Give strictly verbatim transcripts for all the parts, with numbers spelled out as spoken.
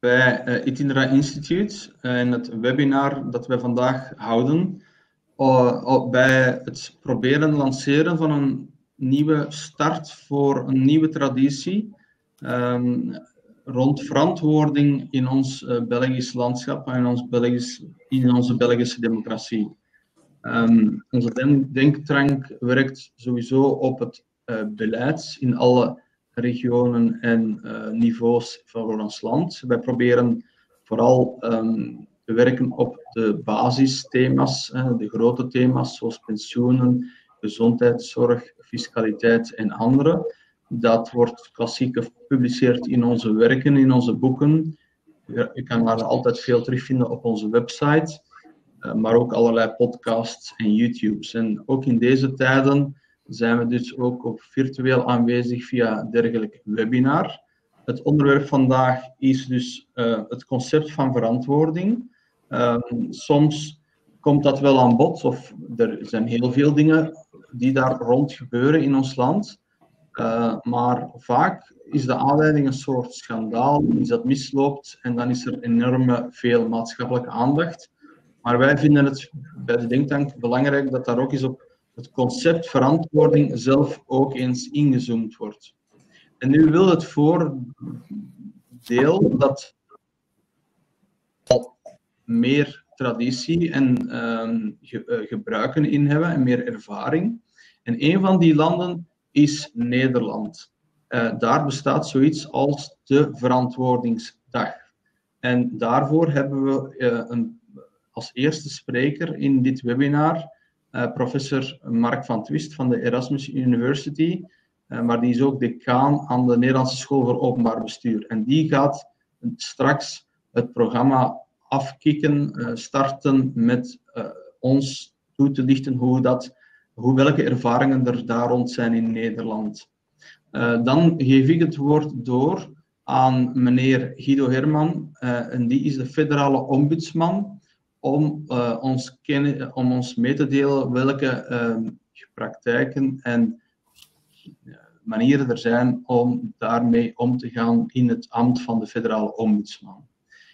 bij uh, Itinera Institute en het webinar dat wij vandaag houden uh, bij het proberen lanceren van een nieuwe start voor een nieuwe traditie um, rond verantwoording in ons uh, Belgisch landschap en in, ons Belgisch, in onze Belgische democratie. Um, onze denk denktank werkt sowieso op het uh, beleid in alle regionen en uh, niveaus van ons land. Wij proberen vooral um, te werken op de basisthema's, uh, de grote thema's zoals pensioenen, gezondheidszorg, fiscaliteit en andere. Dat wordt klassiek gepubliceerd in onze werken, in onze boeken. Je kan daar altijd veel terugvinden op onze website. Uh, maar ook allerlei podcasts en YouTubes. En ook in deze tijden zijn we dus ook op virtueel aanwezig via dergelijk webinar. Het onderwerp vandaag is dus uh, het concept van verantwoording. Uh, soms komt dat wel aan bod, of er zijn heel veel dingen die daar rond gebeuren in ons land. Uh, maar vaak is de aanleiding een soort schandaal, iets dat misloopt en dan is er enorm veel maatschappelijke aandacht. Maar wij vinden het bij de Denktank belangrijk dat daar ook eens op het concept verantwoording zelf ook eens ingezoomd wordt. En nu wil het voordeel dat al meer traditie en um, ge, uh, gebruiken in hebben en meer ervaring. En een van die landen is Nederland. Uh, daar bestaat zoiets als de Verantwoordingsdag. En daarvoor hebben we uh, een als eerste spreker in dit webinar uh, professor Mark van Twist van de Erasmus University, uh, maar die is ook decaan aan de Nederlandse School voor Openbaar Bestuur. En die gaat straks het programma afkicken, uh, starten met uh, ons toe te lichten hoe dat, hoe, welke ervaringen er daar rond zijn in Nederland. Uh, dan geef ik het woord door aan meneer Guido Herman, uh, en die is de federale ombudsman, om, uh, ons kennen, om ons mee te delen welke uh, praktijken en uh, manieren er zijn om daarmee om te gaan in het ambt van de federale ombudsman.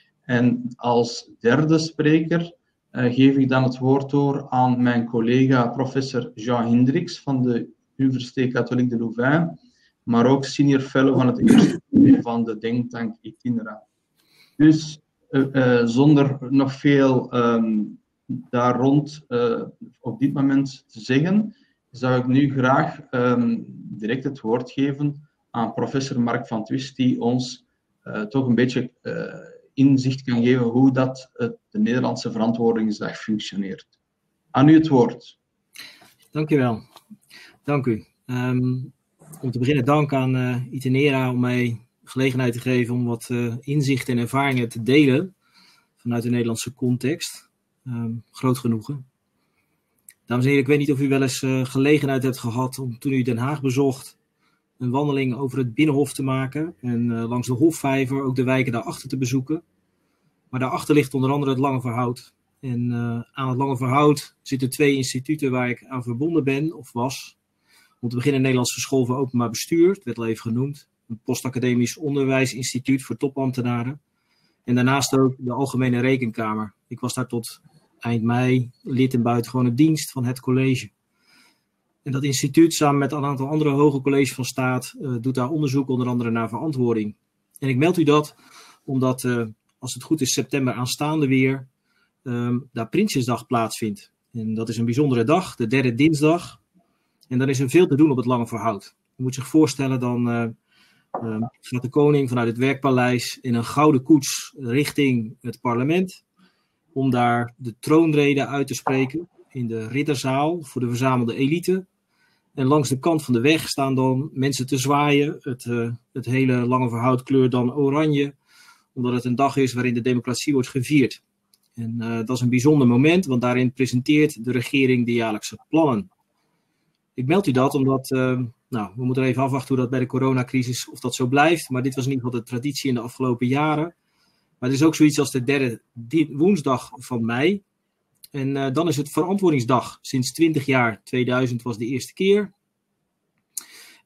En als derde spreker uh, geef ik dan het woord door aan mijn collega professor Jean Hendricks van de Université Catholique de Louvain, maar ook senior fellow van het instituut van de Denktank Itinera. Dus Uh, uh, zonder nog veel um, daar rond uh, op dit moment te zeggen, zou ik nu graag um, direct het woord geven aan professor Mark van Twist, die ons uh, toch een beetje uh, inzicht kan geven hoe dat uh, de Nederlandse Verantwoordingsdag functioneert. Aan u het woord. Dank u wel. Dank u. Um, om te beginnen dank aan uh, Itinera om mij gelegenheid te geven om wat uh, inzichten en ervaringen te delen vanuit de Nederlandse context. Um, groot genoegen. Dames en heren, ik weet niet of u wel eens uh, gelegenheid hebt gehad om toen u Den Haag bezocht een wandeling over het Binnenhof te maken en uh, langs de Hofvijver ook de wijken daarachter te bezoeken. Maar daarachter ligt onder andere het Lange Verhout. En uh, aan het Lange Verhout zitten twee instituten waar ik aan verbonden ben of was. Om te beginnen de Nederlandse School voor Openbaar Bestuur, het werd al even genoemd. Een postacademisch onderwijsinstituut voor topambtenaren. En daarnaast ook de Algemene Rekenkamer. Ik was daar tot eind mei lid in buitengewone dienst van het college. En dat instituut samen met een aantal andere hoge colleges van staat uh, doet daar onderzoek onder andere naar verantwoording. En ik meld u dat omdat, uh, als het goed is, september aanstaande weer um, daar Prinsjesdag plaatsvindt. En dat is een bijzondere dag, de derde dinsdag. En dan is er veel te doen op het Lange Verhout. U moet zich voorstellen, dan uh, uh, gaat de koning vanuit het Werkpaleis in een gouden koets richting het parlement. Om daar de troonrede uit te spreken in de ridderzaal voor de verzamelde elite. En langs de kant van de weg staan dan mensen te zwaaien. Het, uh, het hele Lange Verhout kleurt dan oranje. Omdat het een dag is waarin de democratie wordt gevierd. En uh, dat is een bijzonder moment, want daarin presenteert de regering de jaarlijkse plannen. Ik meld u dat omdat, uh, nou, we moeten even afwachten hoe dat bij de coronacrisis, of dat zo blijft. Maar dit was in ieder geval de traditie in de afgelopen jaren. Maar het is ook zoiets als de derde woensdag van mei. En uh, dan is het verantwoordingsdag sinds twintig jaar. tweeduizend was de eerste keer.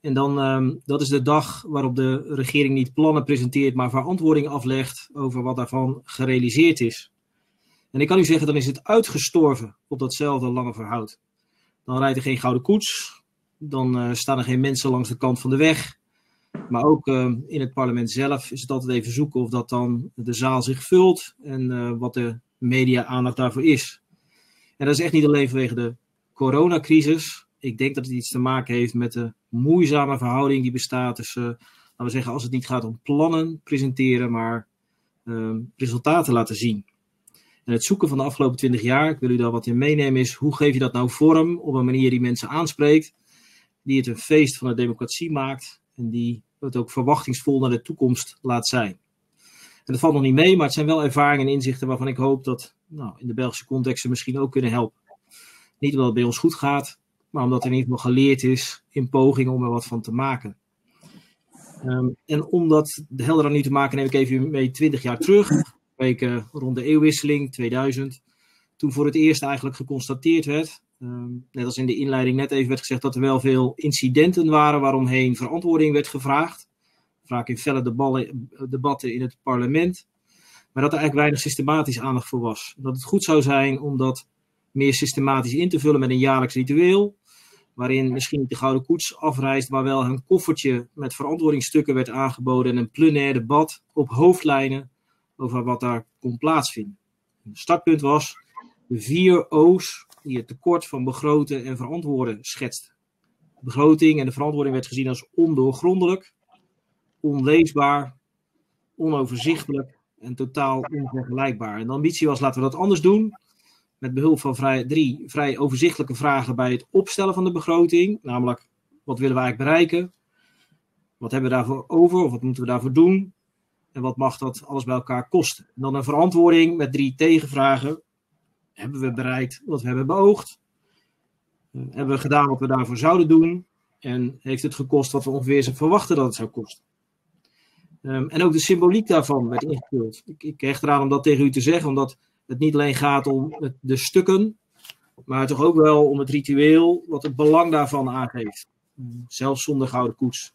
En dan, um, dat is de dag waarop de regering niet plannen presenteert, maar verantwoording aflegt over wat daarvan gerealiseerd is. En ik kan u zeggen, dan is het uitgestorven op datzelfde lange verhoud. Dan rijdt er geen gouden koets, dan uh, staan er geen mensen langs de kant van de weg. Maar ook uh, in het parlement zelf is het altijd even zoeken of dat dan de zaal zich vult en uh, wat de media-aandacht daarvoor is. En dat is echt niet alleen vanwege de coronacrisis. Ik denk dat het iets te maken heeft met de moeizame verhouding die bestaat tussen, uh, laten we zeggen, als het niet gaat om plannen presenteren, maar uh, resultaten laten zien. En het zoeken van de afgelopen twintig jaar, ik wil u daar wat in meenemen, is hoe geef je dat nou vorm op een manier die mensen aanspreekt, die het een feest van de democratie maakt en die het ook verwachtingsvol naar de toekomst laat zijn. En dat valt nog niet mee, maar het zijn wel ervaringen en inzichten waarvan ik hoop dat nou, in de Belgische context ze misschien ook kunnen helpen. Niet omdat het bij ons goed gaat, maar omdat er in ieder geval geleerd is in pogingen om er wat van te maken. Um, en om dat helder aan u te maken neem ik even mee twintig jaar terug. Weken rond de eeuwwisseling, tweeduizend. Toen voor het eerst eigenlijk geconstateerd werd, um, net als in de inleiding net even werd gezegd, dat er wel veel incidenten waren waaromheen verantwoording werd gevraagd. Vaak in felle deballen, debatten in het parlement. Maar dat er eigenlijk weinig systematisch aandacht voor was. Dat het goed zou zijn om dat meer systematisch in te vullen met een jaarlijks ritueel. Waarin misschien niet de gouden koets afreist, maar wel een koffertje met verantwoordingsstukken werd aangeboden. En een plenair debat op hoofdlijnen over wat daar kon plaatsvinden. Het startpunt was de vier O's die het tekort van begroten en verantwoorden schetsten. De begroting en de verantwoording werd gezien als ondoorgrondelijk, onleesbaar, onoverzichtelijk en totaal onvergelijkbaar. En de ambitie was, laten we dat anders doen, met behulp van vrij, drie vrij overzichtelijke vragen bij het opstellen van de begroting, namelijk wat willen we eigenlijk bereiken, wat hebben we daarvoor over of wat moeten we daarvoor doen en wat mag dat alles bij elkaar kosten. En dan een verantwoording met drie tegenvragen. Hebben we bereikt wat we hebben beoogd? Uh, hebben we gedaan wat we daarvoor zouden doen? En heeft het gekost wat we ongeveer verwachten dat het zou kosten? Um, en ook de symboliek daarvan werd ingevuld. Ik, ik hecht eraan om dat tegen u te zeggen, omdat het niet alleen gaat om het, de stukken, maar toch ook wel om het ritueel, wat het belang daarvan aangeeft. Um, zelfs zonder gouden koets.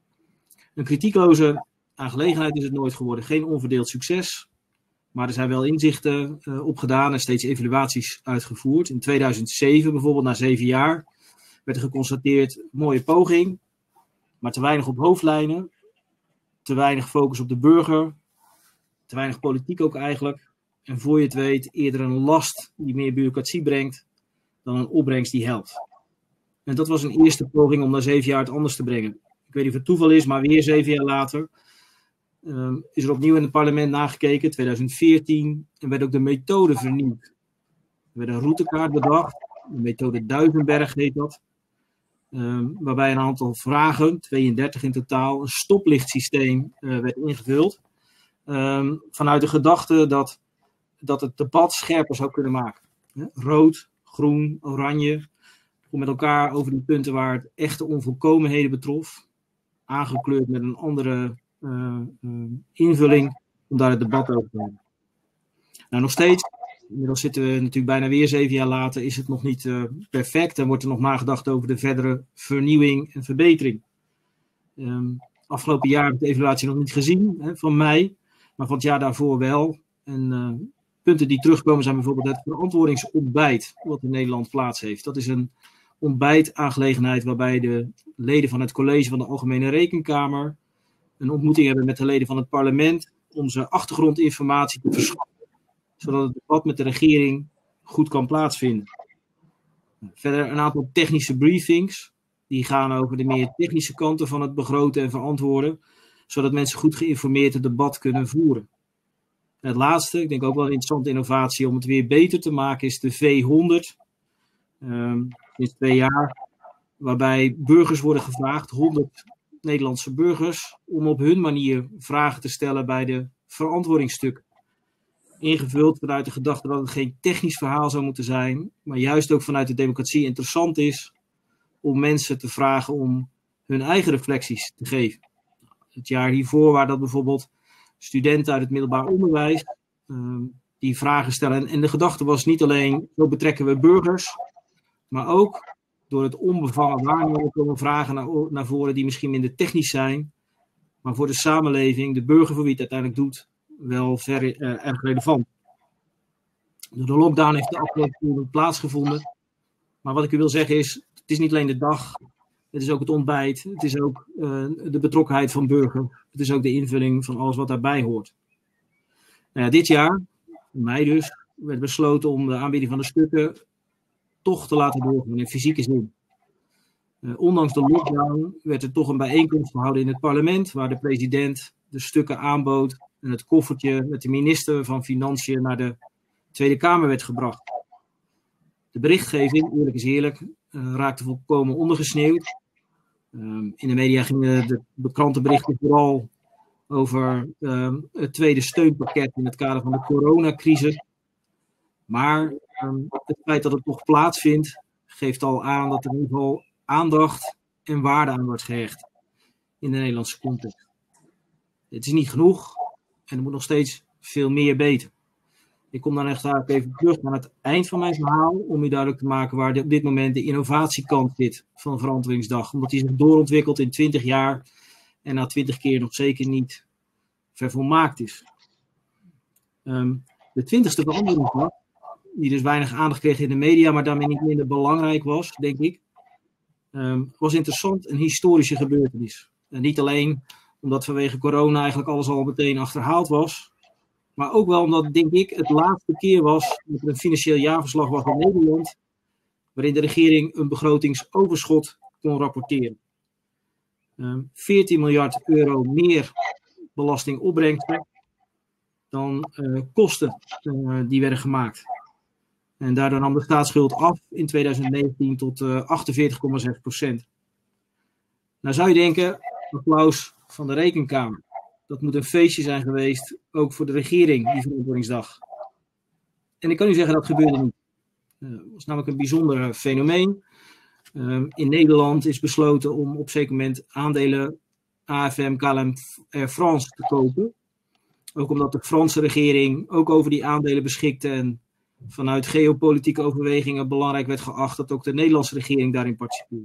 Een kritiekloze aangelegenheid is het nooit geworden. Geen onverdeeld succes. Maar er zijn wel inzichten uh, opgedaan en steeds evaluaties uitgevoerd. In tweeduizend zeven bijvoorbeeld, na zeven jaar, werd er geconstateerd, mooie poging, maar te weinig op hoofdlijnen, te weinig focus op de burger, te weinig politiek ook eigenlijk. En voor je het weet, eerder een last die meer bureaucratie brengt, dan een opbrengst die helpt. En dat was een eerste poging om na zeven jaar het anders te brengen. Ik weet niet of het toeval is, maar weer zeven jaar later Um, is er opnieuw in het parlement nagekeken, tweeduizend veertien, en werd ook de methode vernieuwd. Er werd een routekaart bedacht, de methode Duivenberg heet dat, um, waarbij een aantal vragen, tweeëndertig in totaal, een stoplichtsysteem uh, werd ingevuld, um, vanuit de gedachte dat, dat het debat scherper zou kunnen maken. He? Rood, groen, oranje, om met elkaar over die punten waar het echte onvolkomenheden betrof, aangekleurd met een andere Uh, uh, invulling om daar het debat over te hebben. Nou, nog steeds, inmiddels zitten we natuurlijk bijna weer zeven jaar later, is het nog niet uh, perfect en wordt er nog nagedacht over de verdere vernieuwing en verbetering. Um, afgelopen jaar heb ik de evaluatie nog niet gezien, hè, van mei, maar van het jaar daarvoor wel. En uh, punten die terugkomen zijn bijvoorbeeld het verantwoordingsontbijt wat in Nederland plaats heeft. Dat is een ontbijtaangelegenheid waarbij de leden van het college van de Algemene Rekenkamer een ontmoeting hebben met de leden van het parlement om ze achtergrondinformatie te verschaffen, zodat het debat met de regering goed kan plaatsvinden. Verder een aantal technische briefings, die gaan over de meer technische kanten van het begroten en verantwoorden, zodat mensen goed geïnformeerd het debat kunnen voeren. En het laatste, ik denk ook wel een interessante innovatie om het weer beter te maken, is de V honderd, um, sinds twee jaar, waarbij burgers worden gevraagd, honderd Nederlandse burgers, om op hun manier vragen te stellen bij de verantwoordingsstukken. Ingevuld vanuit de gedachte dat het geen technisch verhaal zou moeten zijn, maar juist ook vanuit de democratie interessant is om mensen te vragen om hun eigen reflecties te geven. Het jaar hiervoor waren dat bijvoorbeeld studenten uit het middelbaar onderwijs uh, die vragen stellen. En, en de gedachte was niet alleen, zo betrekken we burgers, maar ook door het onbevangen waarnemen komen vragen naar, naar voren die misschien minder technisch zijn, maar voor de samenleving, de burger voor wie het uiteindelijk doet, wel ver, uh, erg relevant. De lockdown heeft de afgelopen periode plaatsgevonden. Maar wat ik u wil zeggen is, het is niet alleen de dag, het is ook het ontbijt, het is ook uh, de betrokkenheid van burger, het is ook de invulling van alles wat daarbij hoort. Nou ja, dit jaar, in mei dus, werd besloten om de aanbieding van de stukken toch te laten doorgaan in fysieke zin. Uh, ondanks de lockdown werd er toch een bijeenkomst gehouden in het parlement, waar de president de stukken aanbood en het koffertje met de minister van Financiën naar de Tweede Kamer werd gebracht. De berichtgeving, eerlijk is eerlijk, uh, raakte volkomen ondergesneeuwd. Uh, in de media gingen de, de krantenberichten vooral over uh, het tweede steunpakket in het kader van de coronacrisis. Maar uh, het feit dat het toch plaatsvindt, geeft al aan dat er in ieder geval aandacht en waarde aan wordt gehecht in de Nederlandse context. Het is niet genoeg en er moet nog steeds veel meer beter. Ik kom dan echt even terug naar het eind van mijn verhaal om u duidelijk te maken waar de, op dit moment de innovatiekant zit van Verantwoordingsdag. Omdat die zich doorontwikkelt in twintig jaar en na twintig keer nog zeker niet vervolmaakt is. Um, de twintigste Verantwoordingsdag, die dus weinig aandacht kreeg in de media, maar daarmee niet minder belangrijk was, denk ik, um, was interessant een historische gebeurtenis. En niet alleen omdat vanwege corona eigenlijk alles al meteen achterhaald was, maar ook wel omdat, denk ik, het laatste keer was dat er een financieel jaarverslag was in Nederland, waarin de regering een begrotingsoverschot kon rapporteren. Um, veertien miljard euro meer belastingopbrengsten dan uh, kosten uh, die werden gemaakt. En daardoor nam de staatsschuld af in twintig negentien tot uh, achtenveertig komma zes procent. Nou zou je denken, applaus van de Rekenkamer. Dat moet een feestje zijn geweest, ook voor de regering, die Verantwoordingsdag. En ik kan u zeggen, dat gebeurde niet. Uh, het was namelijk een bijzonder fenomeen. Uh, in Nederland is besloten om op een zeker moment aandelen A F M, K L M Air France te kopen. Ook omdat de Franse regering ook over die aandelen beschikte en vanuit geopolitieke overwegingen belangrijk werd geacht dat ook de Nederlandse regering daarin participeerde.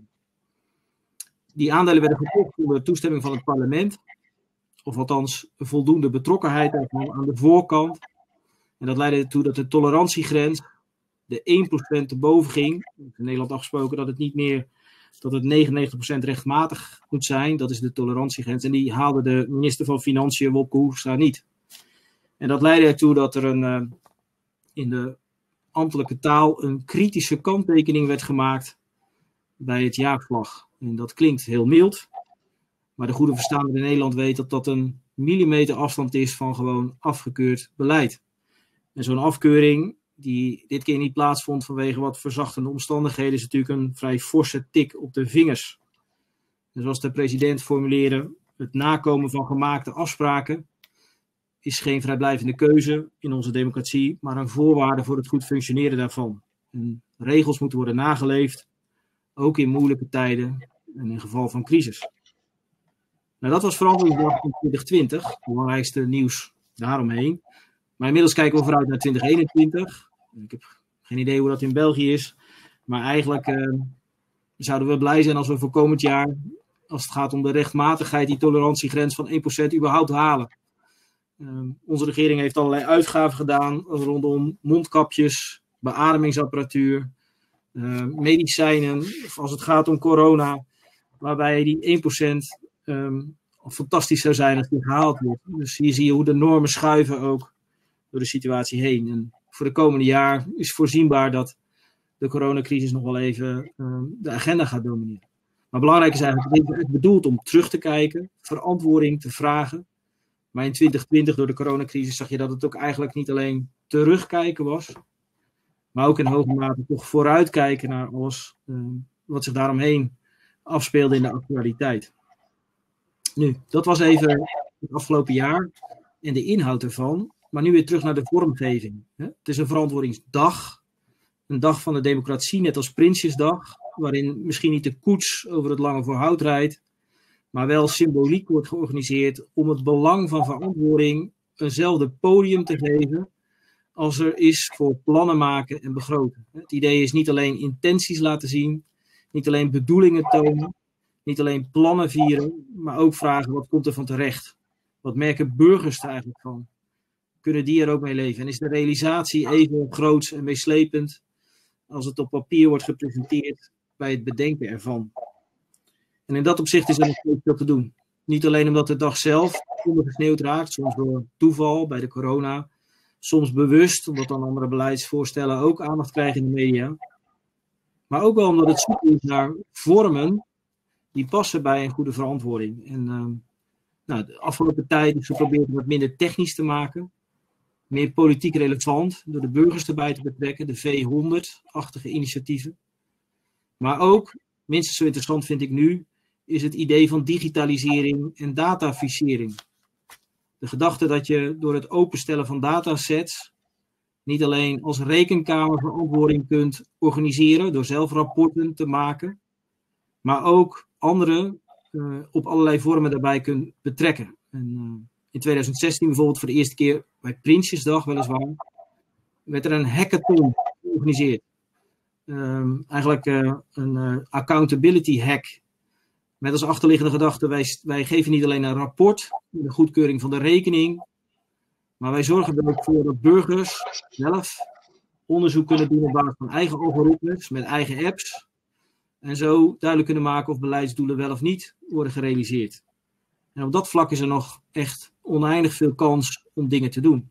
Die aandelen werden gekocht onder toestemming van het parlement. Of althans voldoende betrokkenheid aan de voorkant. En dat leidde ertoe dat de tolerantiegrens de één procent te boven ging. In Nederland afgesproken dat het niet meer, dat het negenennegentig procent rechtmatig moet zijn. Dat is de tolerantiegrens. En die haalde de minister van Financiën, Wopke Hoekstra, niet. En dat leidde ertoe dat er een, uh, in de ambtelijke taal een kritische kanttekening werd gemaakt bij het jaarverslag. En dat klinkt heel mild. Maar de goede verstaander in Nederland weet dat dat een millimeter afstand is van gewoon afgekeurd beleid. En zo'n afkeuring, die dit keer niet plaatsvond vanwege wat verzachtende omstandigheden, is natuurlijk een vrij forse tik op de vingers. En zoals de president formuleerde, het nakomen van gemaakte afspraken is geen vrijblijvende keuze in onze democratie, maar een voorwaarde voor het goed functioneren daarvan. En regels moeten worden nageleefd, ook in moeilijke tijden en in geval van crisis. Nou, dat was Verantwoordingsdag van twintig twintig, het belangrijkste nieuws daaromheen. Maar inmiddels kijken we vooruit naar twintig eenentwintig. Ik heb geen idee hoe dat in België is. Maar eigenlijk uh, zouden we blij zijn als we voor komend jaar, als het gaat om de rechtmatigheid, die tolerantiegrens van één procent überhaupt halen. Uh, onze regering heeft allerlei uitgaven gedaan rondom mondkapjes, beademingsapparatuur, uh, medicijnen, als het gaat om corona, waarbij die één procent um, fantastisch zou zijn als die gehaald wordt. Dus hier zie je hoe de normen schuiven ook door de situatie heen. En voor de komende jaar is voorzienbaar dat de coronacrisis nog wel even um, de agenda gaat domineren. Maar belangrijk is eigenlijk, het is bedoeld om terug te kijken, verantwoording te vragen. Maar in twintig twintig, door de coronacrisis, zag je dat het ook eigenlijk niet alleen terugkijken was, maar ook in hoge mate toch vooruitkijken naar alles um, wat zich daaromheen afspeelde in de actualiteit. Nu, dat was even het afgelopen jaar en de inhoud ervan. Maar nu weer terug naar de vormgeving. Het is een verantwoordingsdag. Een dag van de democratie, net als Prinsjesdag. Waarin misschien niet de koets over het lange voorhout rijdt. Maar wel symboliek wordt georganiseerd om het belang van verantwoording eenzelfde podium te geven als er is voor plannen maken en begroten. Het idee is niet alleen intenties laten zien Niet alleen bedoelingen tonen, niet alleen plannen vieren, maar ook vragen wat komt er van terecht? Wat merken burgers er eigenlijk van? Kunnen die er ook mee leven? En is de realisatie even groots en meeslepend als het op papier wordt gepresenteerd bij het bedenken ervan? En in dat opzicht is er nog steeds veel te doen. Niet alleen omdat de dag zelf ondergesneeuwd raakt, soms door toeval bij de corona, soms bewust, omdat dan andere beleidsvoorstellen ook aandacht krijgen in de media. Maar ook wel omdat het zoeken is naar vormen die passen bij een goede verantwoording. En uh, nou, de afgelopen tijd is geprobeerd om het minder technisch te maken. Meer politiek relevant, door de burgers erbij te betrekken, de V honderd-achtige initiatieven. Maar ook, minstens zo interessant vind ik nu, is het idee van digitalisering en dataficering. De gedachte dat je door het openstellen van datasets niet alleen als rekenkamer verantwoording kunt organiseren door zelf rapporten te maken, maar ook anderen uh, op allerlei vormen daarbij kunt betrekken. En, uh, in twintig zestien bijvoorbeeld voor de eerste keer bij Prinsjesdag weliswaar, werd er een hackathon georganiseerd. Um, eigenlijk uh, een uh, accountability hack. Met als achterliggende gedachte, wij, wij geven niet alleen een rapport, de goedkeuring van de rekening, maar wij zorgen er ook voor dat burgers zelf onderzoek kunnen doen op basis van eigen algoritmes, met eigen apps, en zo duidelijk kunnen maken of beleidsdoelen wel of niet worden gerealiseerd. En op dat vlak is er nog echt oneindig veel kans om dingen te doen.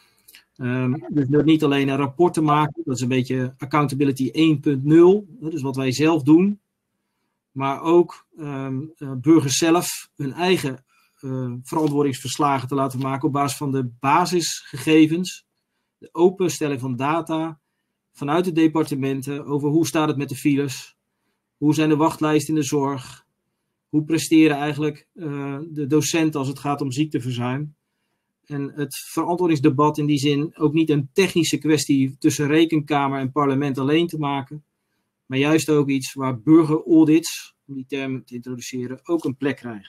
Um, dus door niet alleen een rapport te maken, dat is een beetje accountability één punt nul, dus wat wij zelf doen, maar ook um, uh, burgers zelf hun eigen uh, verantwoordingsverslagen te laten maken op basis van de basisgegevens, de openstelling van data vanuit de departementen over hoe staat het met de files, hoe zijn de wachtlijsten in de zorg, hoe presteren eigenlijk uh, de docenten als het gaat om ziekteverzuim. En het verantwoordingsdebat in die zin ook niet een technische kwestie tussen rekenkamer en parlement alleen te maken, maar juist ook iets waar burgeraudits, om die term te introduceren, ook een plek krijgen.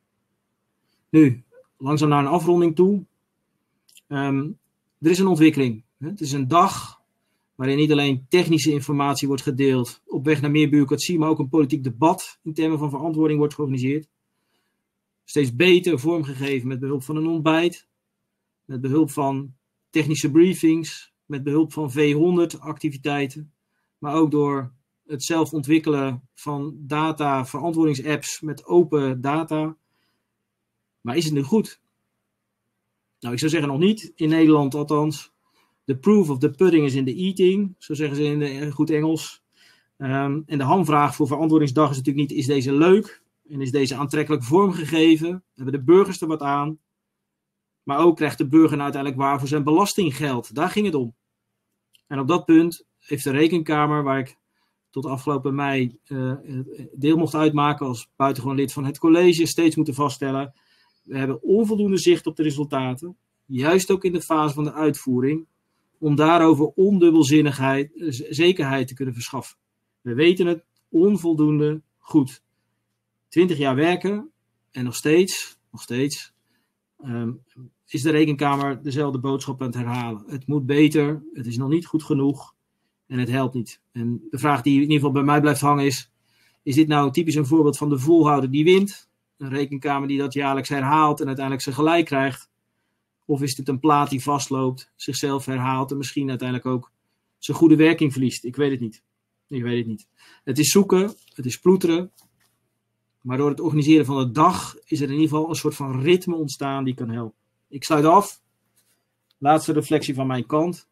Nu, langzaam naar een afronding toe. Um, er is een ontwikkeling. Het is een dag waarin niet alleen technische informatie wordt gedeeld op weg naar meer bureaucratie, maar ook een politiek debat in termen van verantwoording wordt georganiseerd. Steeds beter vormgegeven met behulp van een ontbijt, met behulp van technische briefings, met behulp van V honderd activiteiten, maar ook door het zelf ontwikkelen van data verantwoordingsapps met open data. Maar is het nu goed? Nou, ik zou zeggen nog niet, in Nederland althans. The proof of the pudding is in the eating, zo zeggen ze in, de, in goed Engels. Um, en de hamvraag voor verantwoordingsdag is natuurlijk niet, is deze leuk? En is deze aantrekkelijk vormgegeven? Hebben de burgers er wat aan? Maar ook krijgt de burger nou uiteindelijk waar voor zijn belastinggeld? Daar ging het om. En op dat punt heeft de Rekenkamer, waar ik tot afgelopen mei uh, deel mocht uitmaken als buitengewoon lid van het college, steeds moeten vaststellen, we hebben onvoldoende zicht op de resultaten, juist ook in de fase van de uitvoering, om daarover ondubbelzinnigheid, zekerheid te kunnen verschaffen. We weten het onvoldoende goed. Twintig jaar werken en nog steeds, nog steeds, um, is de Rekenkamer dezelfde boodschap aan het herhalen. Het moet beter, het is nog niet goed genoeg en het helpt niet. En de vraag die in ieder geval bij mij blijft hangen is, is dit nou typisch een voorbeeld van de volhouder die wint? Een Rekenkamer die dat jaarlijks herhaalt en uiteindelijk zijn gelijk krijgt? Of is dit een plaat die vastloopt, zichzelf herhaalt en misschien uiteindelijk ook zijn goede werking verliest? Ik weet het niet. Ik weet het niet. Het is zoeken, het is ploeteren. Maar door het organiseren van de dag is er in ieder geval een soort van ritme ontstaan die kan helpen. Ik sluit af. Laatste reflectie van mijn kant.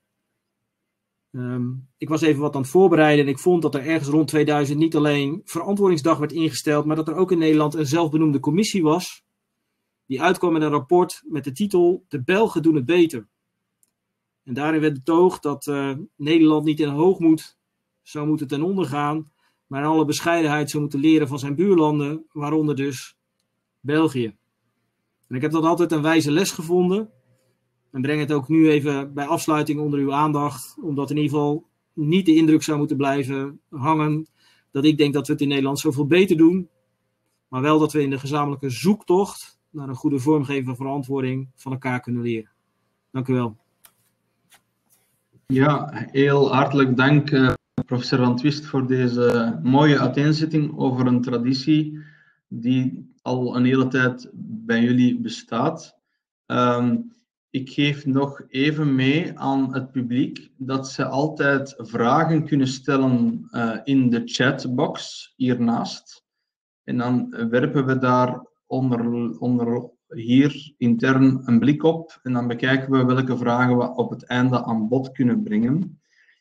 Um, ik was even wat aan het voorbereiden en ik vond dat er ergens rond tweeduizend niet alleen verantwoordingsdag werd ingesteld, maar dat er ook in Nederland een zelfbenoemde commissie was die uitkwam met een rapport met de titel De Belgen doen het beter. En daarin werd betoogd dat uh, Nederland niet in hoogmoed zou moeten ten onder gaan, maar in alle bescheidenheid zou moeten leren van zijn buurlanden, waaronder dus België. En ik heb dat altijd een wijze les gevonden en breng het ook nu even bij afsluiting onder uw aandacht, omdat in ieder geval niet de indruk zou moeten blijven hangen dat ik denk dat we het in Nederland zoveel beter doen, maar wel dat we in de gezamenlijke zoektocht naar een goede vormgeving van verantwoording van elkaar kunnen leren. Dank u wel. Ja, heel hartelijk dank uh, professor Van Twist, voor deze mooie uiteenzetting over een traditie die al een hele tijd bij jullie bestaat. Um, ik geef nog even mee aan het publiek dat ze altijd vragen kunnen stellen uh, in de chatbox hiernaast. En dan werpen we daar onder, onder hier intern een blik op en dan bekijken we welke vragen we op het einde aan bod kunnen brengen.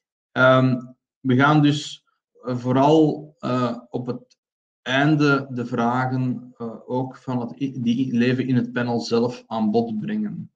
Um, we gaan dus vooral uh, op het einde de vragen uh, ook van het, die leven in het panel zelf aan bod brengen.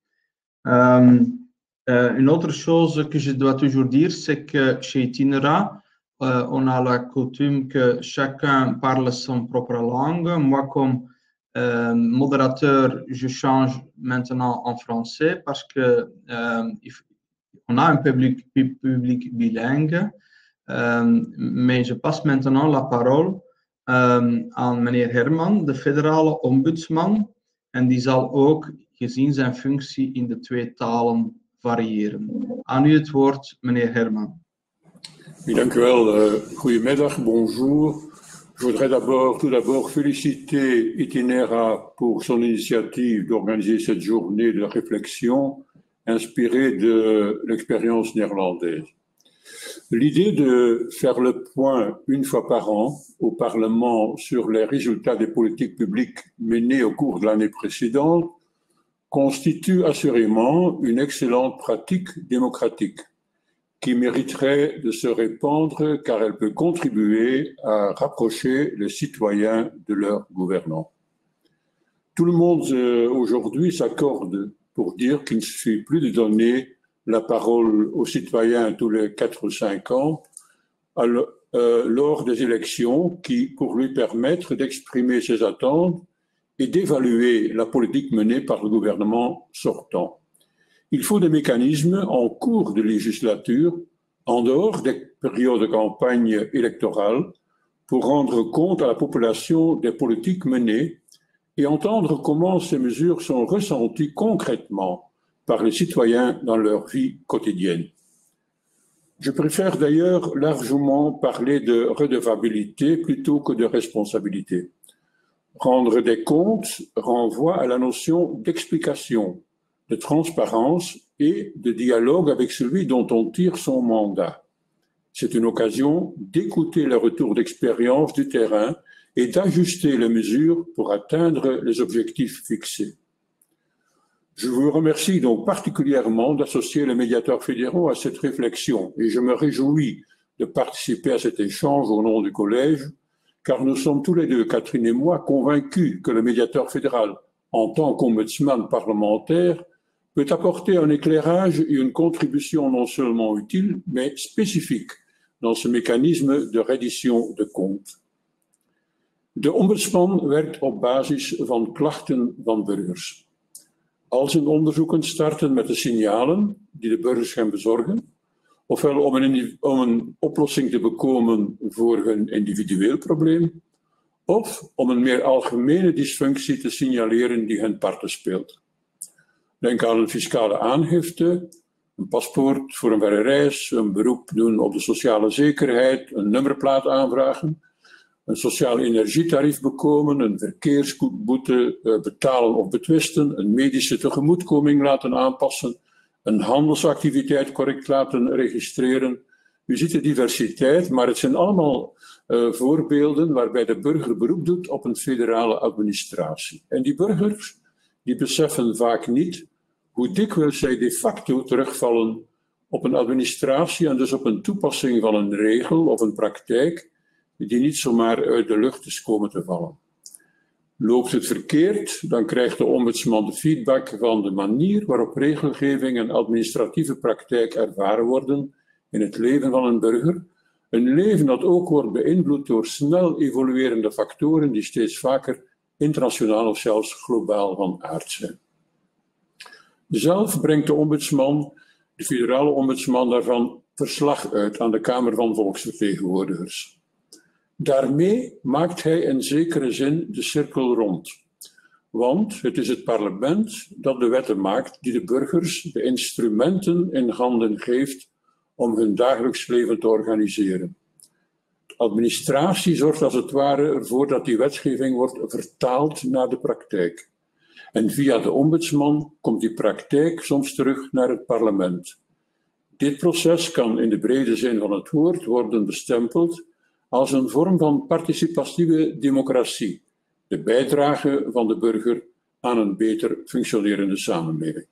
Um, uh, une autre chose que je dois toujours dire, c'est que chez Itinera, uh, on a la coutume que chacun parle son propre langue. Moi, comme euh, modérateur, je change maintenant en français parce que euh, on a un public, public bilingue. Um, mais je passe maintenant la parole um, aan meneer Herman, de federale ombudsman. En die zal ook, gezien zijn functie, in de twee talen variëren. Aan u het woord, meneer Herman. Dank u wel. Uh, goedemiddag, bonjour. Je voudrais d'abord, tout d'abord féliciter Itinera pour son initiative d'organiser cette journée de réflexion inspirée de l'expérience néerlandaise. L'idée de faire le point une fois par an au Parlement sur les résultats des politiques publiques menées au cours de l'année précédente constitue assurément une excellente pratique démocratique qui mériterait de se répandre car elle peut contribuer à rapprocher les citoyens de leurs gouvernants. Tout le monde euh, aujourd'hui s'accorde pour dire qu'il ne suffit plus de donner la parole aux citoyens tous les quatre ou cinq ans à le, euh, lors des élections qui, pour lui permettre d'exprimer ses attentes et d'évaluer la politique menée par le gouvernement sortant. Il faut des mécanismes en cours de législature, en dehors des périodes de campagne électorale, pour rendre compte à la population des politiques menées et entendre comment ces mesures sont ressenties concrètement par les citoyens dans leur vie quotidienne. Je préfère d'ailleurs largement parler de redevabilité plutôt que de responsabilité. Rendre des comptes renvoie à la notion d'explication, de transparence et de dialogue avec celui dont on tire son mandat. C'est une occasion d'écouter le retour d'expérience du terrain et d'ajuster les mesures pour atteindre les objectifs fixés. Je vous remercie donc particulièrement d'associer les médiateurs fédéraux à cette réflexion et je me réjouis de participer à cet échange au nom du collège, car nous sommes tous les deux, Catherine et moi, convaincus que le médiateur fédéral, en tant qu'ombudsman parlementaire, peut apporter un éclairage et une contribution non seulement utile, mais spécifique dans ce mécanisme de reddition de comptes. De ombudsman werkt op basis van klachten van burgers. Al zijn onderzoeken starten met de signalen die de burgers gaan bezorgen, ofwel om een, om een oplossing te bekomen voor hun individueel probleem, of om een meer algemene dysfunctie te signaleren die hen parten speelt. Denk aan een fiscale aangifte, een paspoort voor een verre reis, een beroep doen op de sociale zekerheid, een nummerplaat aanvragen, een sociaal energietarief bekomen, een verkeersboete uh, betalen of betwisten, een medische tegemoetkoming laten aanpassen, een handelsactiviteit correct laten registreren. U ziet de diversiteit, maar het zijn allemaal uh, voorbeelden waarbij de burger beroep doet op een federale administratie. En die burgers die beseffen vaak niet hoe dikwijls zij de facto terugvallen op een administratie en dus op een toepassing van een regel of een praktijk die niet zomaar uit de lucht is komen te vallen. Loopt het verkeerd, dan krijgt de ombudsman de feedback van de manier waarop regelgeving en administratieve praktijk ervaren worden in het leven van een burger. Een leven dat ook wordt beïnvloed door snel evoluerende factoren die steeds vaker internationaal of zelfs globaal van aard zijn. Zelf brengt de ombudsman, de federale ombudsman, daarvan verslag uit aan de Kamer van Volksvertegenwoordigers. Daarmee maakt hij in zekere zin de cirkel rond. Want het is het parlement dat de wetten maakt die de burgers de instrumenten in handen geeft om hun dagelijks leven te organiseren. De administratie zorgt als het ware ervoor dat die wetgeving wordt vertaald naar de praktijk. En via de ombudsman komt die praktijk soms terug naar het parlement. Dit proces kan in de brede zin van het woord worden bestempeld als een vorm van participatieve democratie, de bijdrage van de burger aan een beter functionerende samenleving.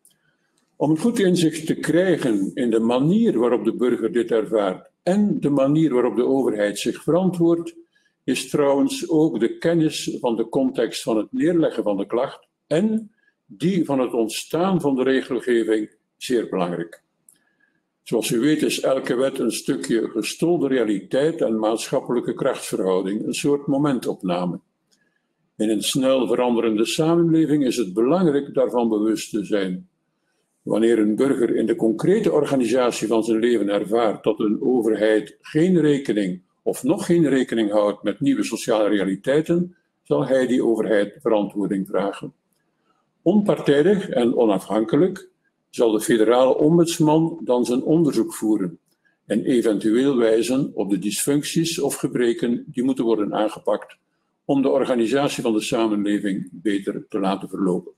Om een goed inzicht te krijgen in de manier waarop de burger dit ervaart en de manier waarop de overheid zich verantwoordt, is trouwens ook de kennis van de context van het neerleggen van de klacht en die van het ontstaan van de regelgeving zeer belangrijk. Zoals u weet is elke wet een stukje gestolde realiteit en maatschappelijke krachtsverhouding, een soort momentopname. In een snel veranderende samenleving is het belangrijk daarvan bewust te zijn. Wanneer een burger in de concrete organisatie van zijn leven ervaart dat een overheid geen rekening of nog geen rekening houdt met nieuwe sociale realiteiten, zal hij die overheid verantwoording vragen. Onpartijdig en onafhankelijk zal de federale ombudsman dan zijn onderzoek voeren en eventueel wijzen op de dysfuncties of gebreken die moeten worden aangepakt om de organisatie van de samenleving beter te laten verlopen.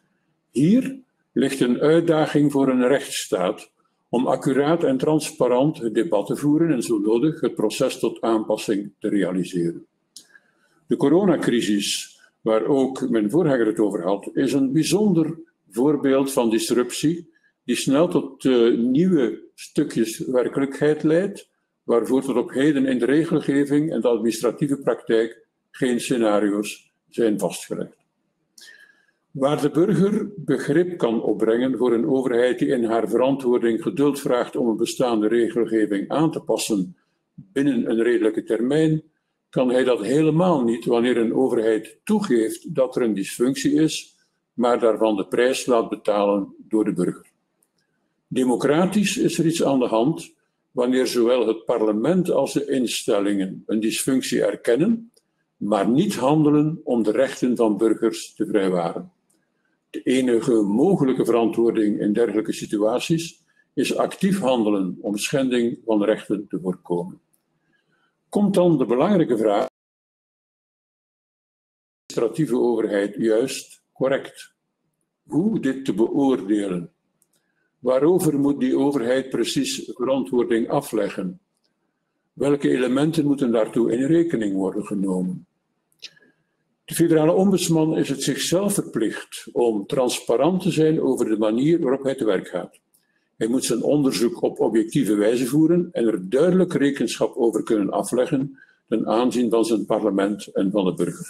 Hier ligt een uitdaging voor een rechtsstaat om accuraat en transparant het debat te voeren en zo nodig het proces tot aanpassing te realiseren. De coronacrisis, waar ook mijn voorganger het over had, is een bijzonder voorbeeld van disruptie die snel tot uh, nieuwe stukjes werkelijkheid leidt, waarvoor tot op heden in de regelgeving en de administratieve praktijk geen scenario's zijn vastgelegd. Waar de burger begrip kan opbrengen voor een overheid die in haar verantwoording geduld vraagt om een bestaande regelgeving aan te passen binnen een redelijke termijn, kan hij dat helemaal niet wanneer een overheid toegeeft dat er een dysfunctie is, maar daarvan de prijs laat betalen door de burger. Democratisch is er iets aan de hand wanneer zowel het parlement als de instellingen een dysfunctie erkennen, maar niet handelen om de rechten van burgers te vrijwaren. De enige mogelijke verantwoording in dergelijke situaties is actief handelen om schending van rechten te voorkomen. Komt dan de belangrijke vraag: is de administratieve overheid juist correct? Hoe dit te beoordelen? Waarover moet die overheid precies verantwoording afleggen? Welke elementen moeten daartoe in rekening worden genomen? De federale ombudsman is het zichzelf verplicht om transparant te zijn over de manier waarop hij te werk gaat. Hij moet zijn onderzoek op objectieve wijze voeren en er duidelijk rekenschap over kunnen afleggen ten aanzien van zijn parlement en van de burger.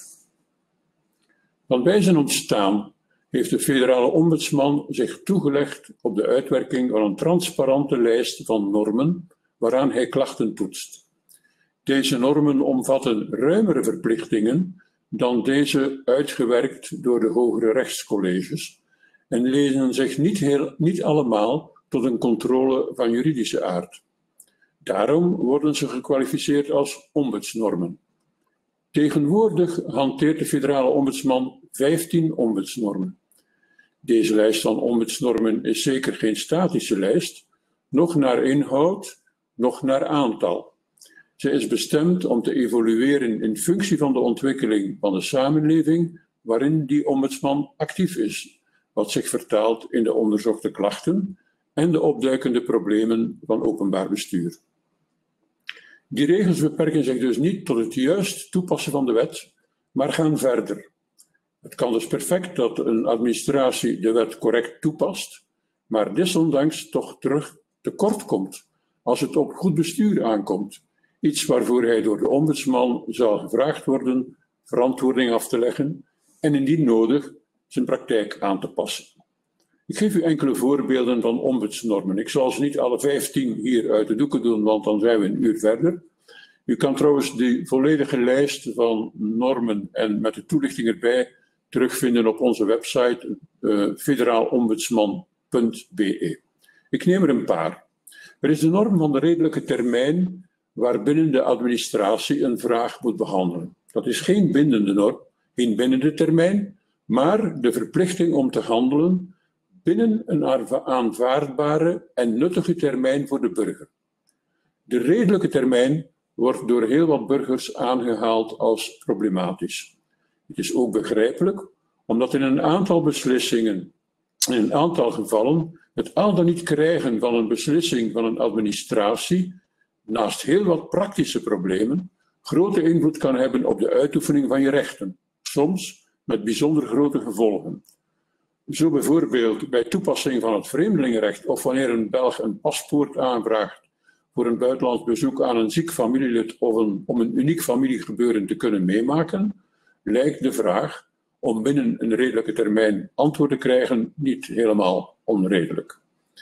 Van bij zijn ontstaan heeft de federale ombudsman zich toegelegd op de uitwerking van een transparante lijst van normen waaraan hij klachten toetst. Deze normen omvatten ruimere verplichtingen dan deze uitgewerkt door de hogere rechtscolleges en lenen zich niet, heel, niet allemaal tot een controle van juridische aard. Daarom worden ze gekwalificeerd als ombudsnormen. Tegenwoordig hanteert de federale ombudsman vijftien ombudsnormen. Deze lijst van ombudsnormen is zeker geen statische lijst, noch naar inhoud, noch naar aantal. Ze is bestemd om te evolueren in functie van de ontwikkeling van de samenleving waarin die ombudsman actief is, wat zich vertaalt in de onderzochte klachten en de opduikende problemen van openbaar bestuur. Die regels beperken zich dus niet tot het juist toepassen van de wet, maar gaan verder. Het kan dus perfect dat een administratie de wet correct toepast, maar desondanks toch terug tekort komt als het op goed bestuur aankomt. Iets waarvoor hij door de ombudsman zal gevraagd worden verantwoording af te leggen en indien nodig zijn praktijk aan te passen. Ik geef u enkele voorbeelden van ombudsnormen. Ik zal ze niet alle vijftien hier uit de doeken doen, want dan zijn we een uur verder. U kan trouwens de volledige lijst van normen en met de toelichting erbij terugvinden op onze website uh, federaalombudsman punt b e. Ik neem er een paar. Er is de norm van de redelijke termijn waarbinnen de administratie een vraag moet behandelen. Dat is geen bindende norm, geen bindende termijn, maar de verplichting om te handelen binnen een aanvaardbare en nuttige termijn voor de burger. De redelijke termijn wordt door heel wat burgers aangehaald als problematisch. Het is ook begrijpelijk, omdat in een aantal beslissingen, in een aantal gevallen, het al dan niet krijgen van een beslissing van een administratie, naast heel wat praktische problemen, grote invloed kan hebben op de uitoefening van je rechten, soms met bijzonder grote gevolgen. Zo bijvoorbeeld bij toepassing van het vreemdelingenrecht of wanneer een Belg een paspoort aanvraagt voor een buitenlands bezoek aan een ziek familielid of een, om een uniek familiegebeuren te kunnen meemaken, lijkt de vraag om binnen een redelijke termijn antwoord te krijgen niet helemaal onredelijk.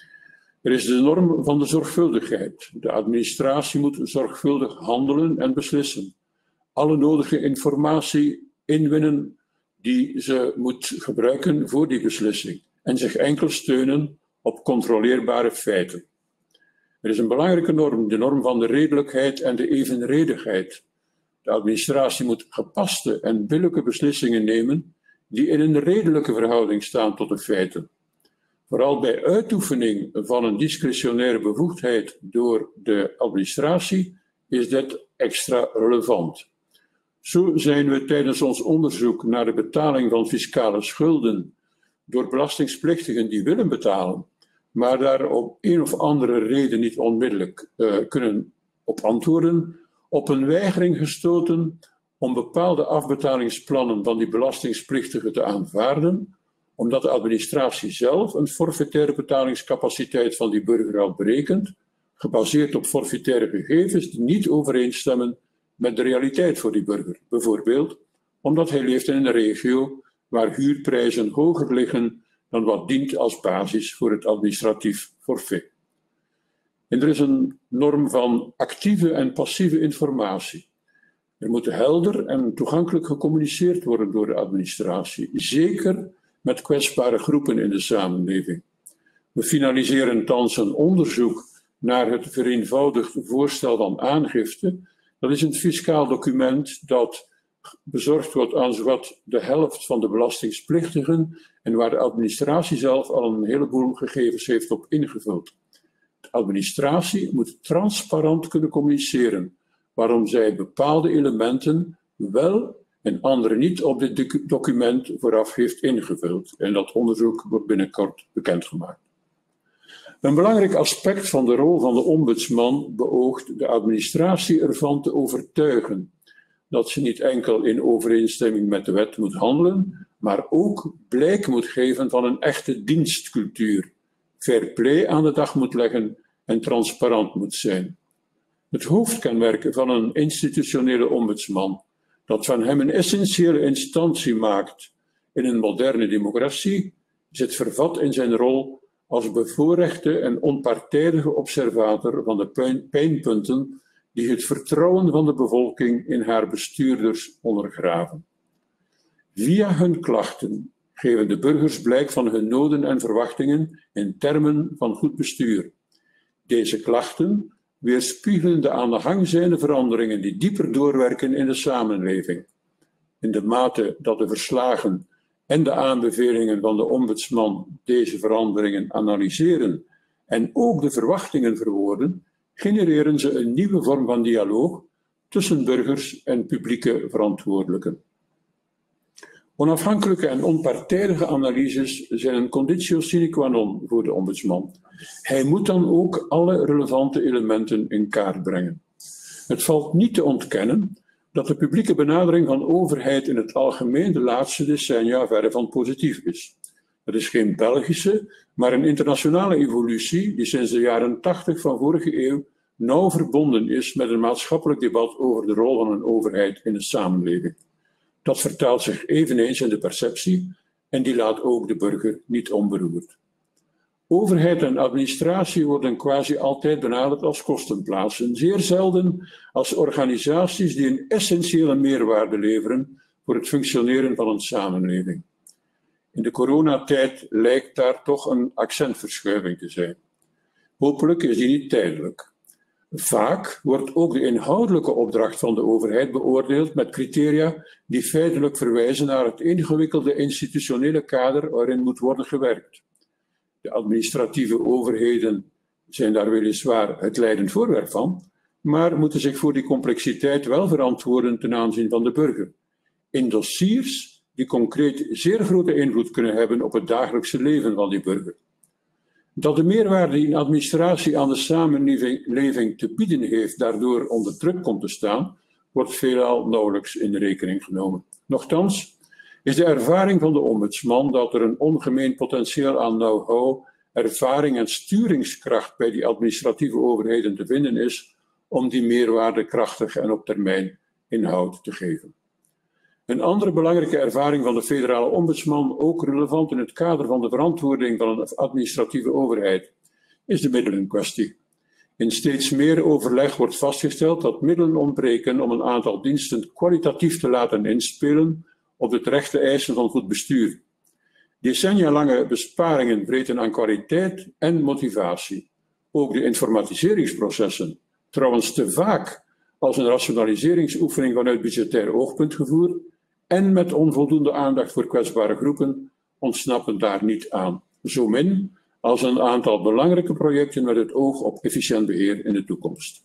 Er is de norm van de zorgvuldigheid. De administratie moet zorgvuldig handelen en beslissen. Alle nodige informatie inwinnen die ze moet gebruiken voor die beslissing en zich enkel steunen op controleerbare feiten. Er is een belangrijke norm, de norm van de redelijkheid en de evenredigheid. De administratie moet gepaste en billijke beslissingen nemen die in een redelijke verhouding staan tot de feiten. Vooral bij uitoefening van een discretionaire bevoegdheid door de administratie is dit extra relevant. Zo zijn we tijdens ons onderzoek naar de betaling van fiscale schulden door belastingplichtigen die willen betalen, maar daar op een of andere reden niet onmiddellijk uh, kunnen op antwoorden, op een weigering gestoten om bepaalde afbetalingsplannen van die belastingplichtigen te aanvaarden, omdat de administratie zelf een forfaitaire betalingscapaciteit van die burger al berekent, gebaseerd op forfaitaire gegevens die niet overeenstemmen met de realiteit voor die burger. Bijvoorbeeld omdat hij leeft in een regio waar huurprijzen hoger liggen dan wat dient als basis voor het administratief forfait. En er is een norm van actieve en passieve informatie. Er moet helder en toegankelijk gecommuniceerd worden door de administratie, zeker met kwetsbare groepen in de samenleving. We finaliseren thans een onderzoek naar het vereenvoudigd voorstel van aangifte. Dat is een fiscaal document dat bezorgd wordt aan zowat de helft van de belastingplichtigen en waar de administratie zelf al een heleboel gegevens heeft op ingevuld. De administratie moet transparant kunnen communiceren waarom zij bepaalde elementen wel en andere niet op dit document vooraf heeft ingevuld. En dat onderzoek wordt binnenkort bekendgemaakt. Een belangrijk aspect van de rol van de ombudsman beoogt de administratie ervan te overtuigen dat ze niet enkel in overeenstemming met de wet moet handelen, maar ook blijk moet geven van een echte dienstcultuur, fair play aan de dag moet leggen en transparant moet zijn. Het hoofdkenmerk van een institutionele ombudsman, dat van hem een essentiële instantie maakt in een moderne democratie, zit vervat in zijn rol als bevoorrechte en onpartijdige observator van de pijnpunten die het vertrouwen van de bevolking in haar bestuurders ondergraven. Via hun klachten geven de burgers blijk van hun noden en verwachtingen in termen van goed bestuur. Deze klachten weerspiegelen de aan de gang zijnde veranderingen die dieper doorwerken in de samenleving. In de mate dat de verslagen en de aanbevelingen van de ombudsman deze veranderingen analyseren en ook de verwachtingen verwoorden, genereren ze een nieuwe vorm van dialoog tussen burgers en publieke verantwoordelijken. Onafhankelijke en onpartijdige analyses zijn een conditio sine qua non voor de ombudsman. Hij moet dan ook alle relevante elementen in kaart brengen. Het valt niet te ontkennen dat de publieke benadering van overheid in het algemeen de laatste decennia verre van positief is. Het is geen Belgische, maar een internationale evolutie die sinds de jaren tachtig van vorige eeuw nauw verbonden is met een maatschappelijk debat over de rol van een overheid in de samenleving. Dat vertaalt zich eveneens in de perceptie en die laat ook de burger niet onberoerd. Overheid en administratie worden quasi altijd benaderd als kostenplaatsen, zeer zelden als organisaties die een essentiële meerwaarde leveren voor het functioneren van een samenleving. In de coronatijd lijkt daar toch een accentverschuiving te zijn. Hopelijk is die niet tijdelijk. Vaak wordt ook de inhoudelijke opdracht van de overheid beoordeeld met criteria die feitelijk verwijzen naar het ingewikkelde institutionele kader waarin moet worden gewerkt. De administratieve overheden zijn daar weliswaar het leidend voorwerp van, maar moeten zich voor die complexiteit wel verantwoorden ten aanzien van de burger. In dossiers die concreet zeer grote invloed kunnen hebben op het dagelijkse leven van die burger. Dat de meerwaarde die een administratie aan de samenleving te bieden heeft, daardoor onder druk komt te staan, wordt veelal nauwelijks in rekening genomen. Nochtans is de ervaring van de ombudsman dat er een ongemeen potentieel aan know-how, ervaring en sturingskracht bij die administratieve overheden te vinden is om die meerwaarde krachtig en op termijn inhoud te geven. Een andere belangrijke ervaring van de federale ombudsman, ook relevant in het kader van de verantwoording van een administratieve overheid, is de middelenkwestie. In steeds meer overleg wordt vastgesteld dat middelen ontbreken om een aantal diensten kwalitatief te laten inspelen op de terechte eisen van goed bestuur. Decennia lange besparingen breken aan kwaliteit en motivatie. Ook de informatiseringsprocessen, trouwens te vaak als een rationaliseringsoefening vanuit budgetair oogpunt gevoerd en met onvoldoende aandacht voor kwetsbare groepen, ontsnappen daar niet aan. Zomin als een aantal belangrijke projecten met het oog op efficiënt beheer in de toekomst.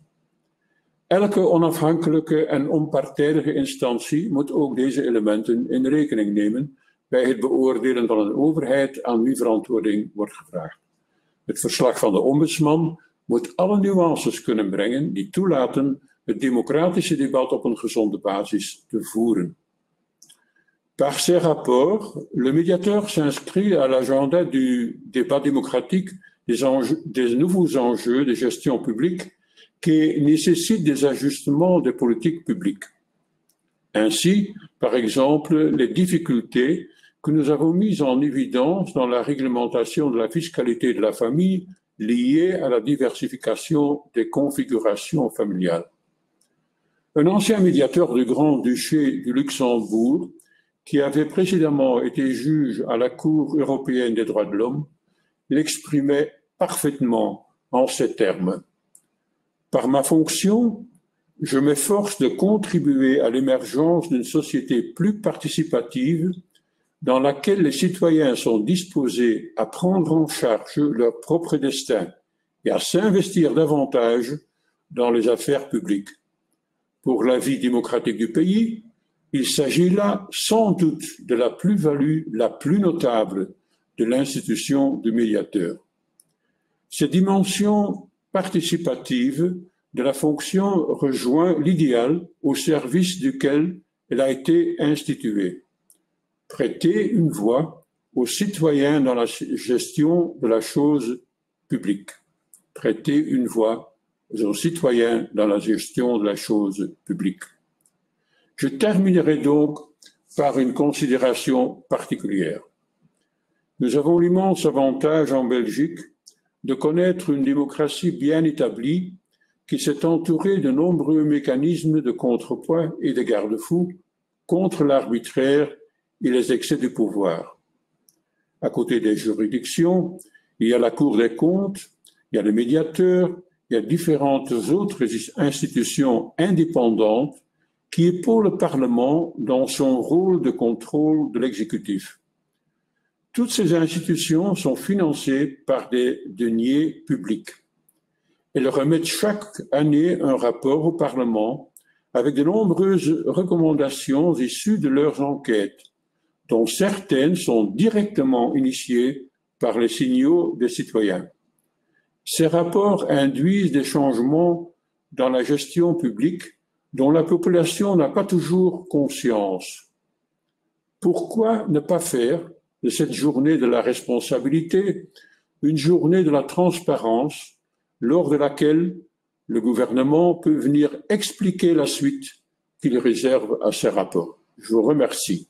Elke onafhankelijke en onpartijdige instantie moet ook deze elementen in rekening nemen bij het beoordelen van een overheid aan wie verantwoording wordt gevraagd. Het verslag van de ombudsman moet alle nuances kunnen brengen die toelaten het democratische debat op een gezonde basis te voeren. Par ces rapports, le médiateur s'inscrit à l'agenda du débat démocratique des, enjeux, des nouveaux enjeux de gestion publique qui nécessitent des ajustements des politiques publiques. Ainsi, par exemple, les difficultés que nous avons mises en évidence dans la réglementation de la fiscalité de la famille liée à la diversification des configurations familiales. Un ancien médiateur du Grand-Duché du Luxembourg, qui avait précédemment été juge à la Cour européenne des droits de l'homme, l'exprimait parfaitement en ces termes. Par ma fonction, je m'efforce de contribuer à l'émergence d'une société plus participative dans laquelle les citoyens sont disposés à prendre en charge leur propre destin et à s'investir davantage dans les affaires publiques. Pour la vie démocratique du pays, il s'agit là sans doute de la plus-value la plus notable de l'institution du médiateur. Cette dimension participative de la fonction rejoint l'idéal au service duquel elle a été instituée. Prêter une voix aux citoyens dans la gestion de la chose publique. Prêter une voix aux citoyens dans la gestion de la chose publique. Je terminerai donc par une considération particulière. Nous avons l'immense avantage en Belgique de connaître une démocratie bien établie qui s'est entourée de nombreux mécanismes de contrepoids et de garde-fous contre l'arbitraire et les excès du pouvoir. À côté des juridictions, il y a la Cour des comptes, il y a le médiateur, il y a différentes autres institutions indépendantes qui épaule le Parlement dans son rôle de contrôle de l'exécutif. Toutes ces institutions sont financées par des deniers publics. Elles remettent chaque année un rapport au Parlement avec de nombreuses recommandations issues de leurs enquêtes, dont certaines sont directement initiées par les signaux des citoyens. Ces rapports induisent des changements dans la gestion publique dont la population n'a pas toujours conscience. Pourquoi ne pas faire de cette journée de la responsabilité une journée de la transparence lors de laquelle le gouvernement peut venir expliquer la suite qu'il réserve à ces rapports? Je vous remercie.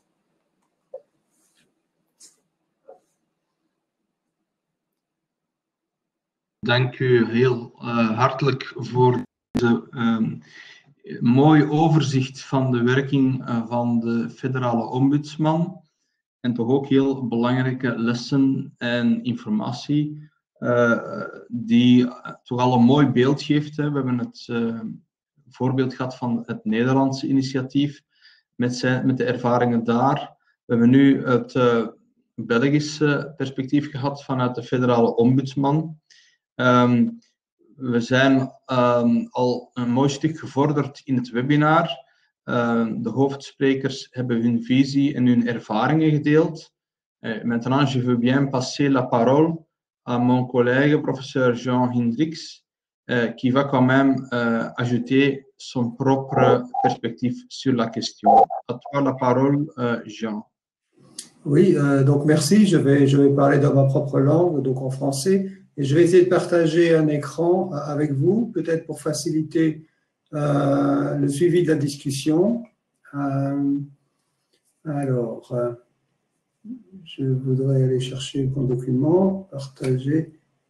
Dank u heel uh, hartelijk voor deze um, mooi overzicht van de werking uh, van de federale ombudsman en toch ook heel belangrijke lessen en informatie uh, die uh, toch al een mooi beeld geeft. Hè. We hebben het uh, voorbeeld gehad van het Nederlandse initiatief met, zijn, met de ervaringen daar. We hebben nu het uh, Belgische perspectief gehad vanuit de federale ombudsman. Um, we zijn um, al een mooi stuk gevorderd in het webinar. Uh, de hoofdsprekers hebben hun visie en hun ervaringen gedeeld. Uh, maintenant, je veux bien passer la parole à mon collègue, professeur Jean Hendricks, uh, qui va quand même uh, ajouter son propre perspective sur la question. À toi la parole, uh, Jean. Oui, euh, donc merci. Je vais, je vais parler dans ma propre langue, donc en français. Et je vais essayer de partager un écran avec vous, peut-être pour faciliter euh, le suivi de la discussion. Euh, alors, euh, je voudrais aller chercher mon document, partager.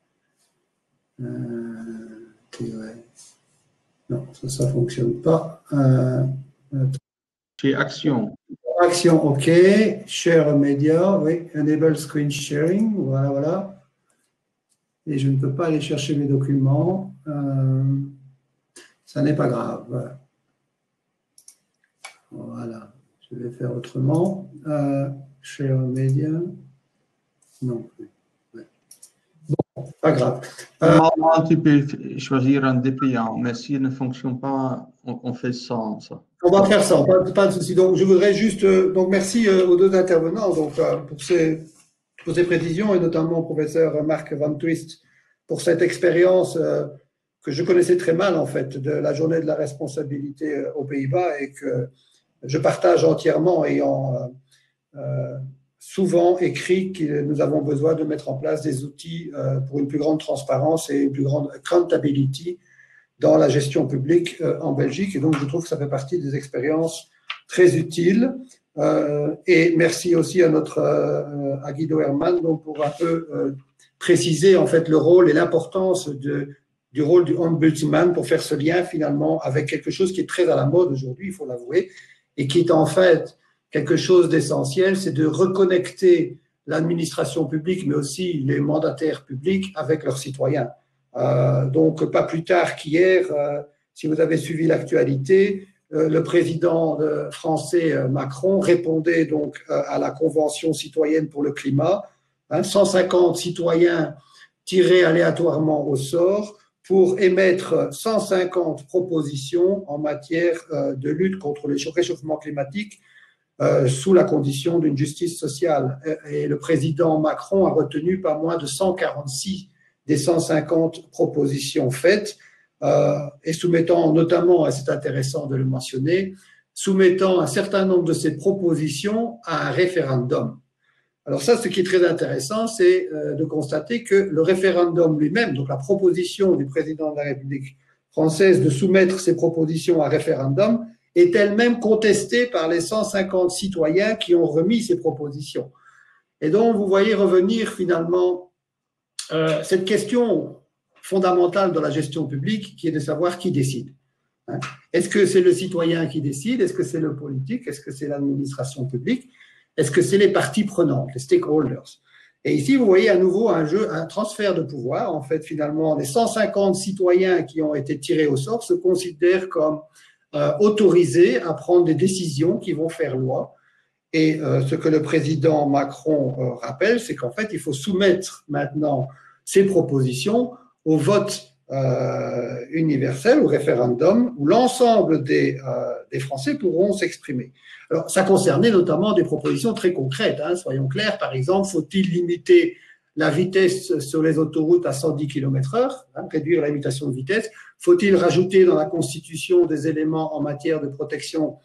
Euh, non, ça, ça ne fonctionne pas. Euh, Chez Action. Action, OK. Share media, oui. Enable screen sharing, voilà, voilà. Et je ne peux pas aller chercher mes documents. Euh, ça n'est pas grave. Voilà. Je vais faire autrement. Euh, share media. Non plus. Ouais. Bon, pas grave. Normalement, euh, tu peux choisir un dépliant, mais s'il ne fonctionne pas, on, on fait sans ça. On va faire ça, pas, pas de souci. Donc, je voudrais juste. Euh, donc, merci euh, aux deux intervenants donc, euh, pour ces. pour ces précisions, et notamment au professeur Marc Van Twist, pour cette expérience euh, que je connaissais très mal, en fait, de la journée de la responsabilité euh, aux Pays-Bas, et que je partage entièrement, ayant euh, euh, souvent écrit que nous avons besoin de mettre en place des outils euh, pour une plus grande transparence et une plus grande accountability dans la gestion publique euh, en Belgique. Et donc, je trouve que ça fait partie des expériences très utiles. Euh, et merci aussi à notre euh, à Guido Hermann donc pour un peu euh, préciser en fait le rôle et l'importance de du rôle du ombudsman pour faire ce lien finalement avec quelque chose qui est très à la mode aujourd'hui, il faut l'avouer, et qui est en fait quelque chose d'essentiel, c'est de reconnecter l'administration publique mais aussi les mandataires publics avec leurs citoyens. Euh, donc pas plus tard qu'hier, euh, si vous avez suivi l'actualité, le président français Macron répondait donc à la Convention citoyenne pour le climat, hein, cent cinquante citoyens tirés aléatoirement au sort pour émettre cent cinquante propositions en matière de lutte contre le réchauffement climatique euh, sous la condition d'une justice sociale. Et le président Macron a retenu pas moins de cent quarante-six des cent cinquante propositions faites. Euh, et soumettant notamment, et c'est intéressant de le mentionner, soumettant un certain nombre de ces propositions à un référendum. Alors ça, ce qui est très intéressant, c'est euh, de constater que le référendum lui-même, donc la proposition du président de la République française de soumettre ses propositions à référendum, est elle-même contestée par les cent cinquante citoyens qui ont remis ces propositions. Et donc, vous voyez revenir finalement euh, cette question fondamentale dans la gestion publique, qui est de savoir qui décide. Hein? Est-ce que c'est le citoyen qui décide? Est-ce que c'est le politique? Est-ce que c'est l'administration publique? Est-ce que c'est les parties prenantes, les stakeholders? Et ici, vous voyez à nouveau un jeu, un transfert de pouvoir. En fait, finalement, les cent cinquante citoyens qui ont été tirés au sort se considèrent comme euh, autorisés à prendre des décisions qui vont faire loi. Et euh, ce que le président Macron euh, rappelle, c'est qu'en fait, il faut soumettre maintenant ces propositions au vote euh, universel, au référendum, où l'ensemble des, euh, des Français pourront s'exprimer. Alors, ça concernait notamment des propositions très concrètes, hein, soyons clairs. Par exemple, faut-il limiter la vitesse sur les autoroutes à cent dix kilomètres heure, hein, réduire la limitation de vitesse? Faut-il rajouter dans la Constitution des éléments en matière de protection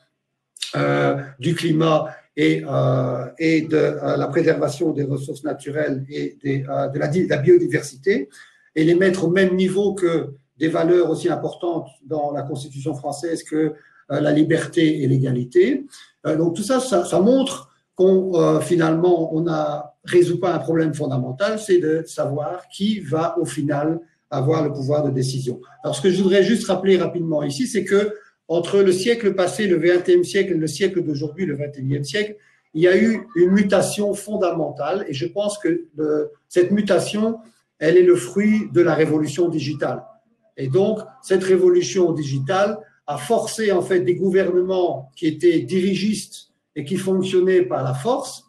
euh, du climat et, euh, et de euh, la préservation des ressources naturelles et des, euh, de, la, de la biodiversité, et les mettre au même niveau que des valeurs aussi importantes dans la Constitution française que euh, la liberté et l'égalité. Euh, donc tout ça, ça, ça montre qu'on euh, finalement, on ne résout pas un problème fondamental, c'est de savoir qui va au final avoir le pouvoir de décision. Alors ce que je voudrais juste rappeler rapidement ici, c'est que entre le siècle passé, le vingtième siècle, et le siècle d'aujourd'hui, le vingt et unième siècle, il y a eu une mutation fondamentale, et je pense que le, cette mutation, elle est le fruit de la révolution digitale. Et donc, cette révolution digitale a forcé en fait des gouvernements qui étaient dirigistes et qui fonctionnaient par la force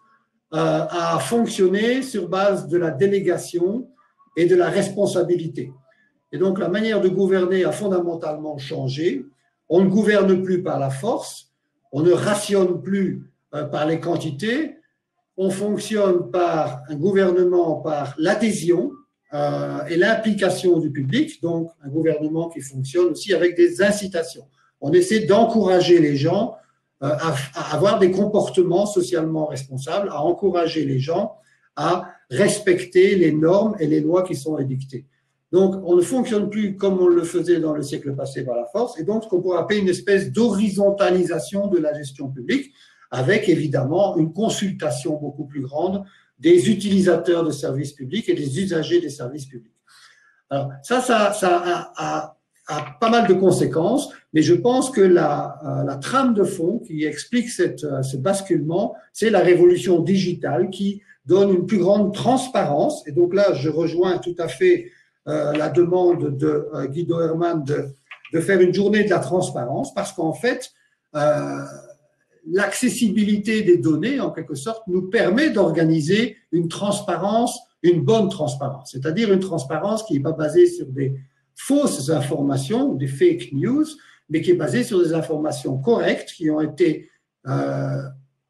à fonctionner sur base de la délégation et de la responsabilité. Et donc, la manière de gouverner a fondamentalement changé. On ne gouverne plus par la force, on ne rationne plus par les quantités, on fonctionne par un gouvernement, par l'adhésion euh, et l'implication du public, donc un gouvernement qui fonctionne aussi avec des incitations. On essaie d'encourager les gens euh, à, à avoir des comportements socialement responsables, à encourager les gens à respecter les normes et les lois qui sont édictées. Donc, on ne fonctionne plus comme on le faisait dans le siècle passé par la force, et donc ce qu'on pourrait appeler une espèce d'horizontalisation de la gestion publique, avec évidemment une consultation beaucoup plus grande des utilisateurs de services publics et des usagers des services publics. Alors, ça, ça, ça a, a, a pas mal de conséquences, mais je pense que la, la trame de fond qui explique cette, ce basculement, c'est la révolution digitale qui donne une plus grande transparence. Et donc là, je rejoins tout à fait euh, la demande de euh, Guido Hermann de, de faire une journée de la transparence, parce qu'en fait, euh, l'accessibilité des données, en quelque sorte, nous permet d'organiser une transparence, une bonne transparence, c'est-à-dire une transparence qui n'est pas basée sur des fausses informations, des fake news, mais qui est basée sur des informations correctes qui ont été euh,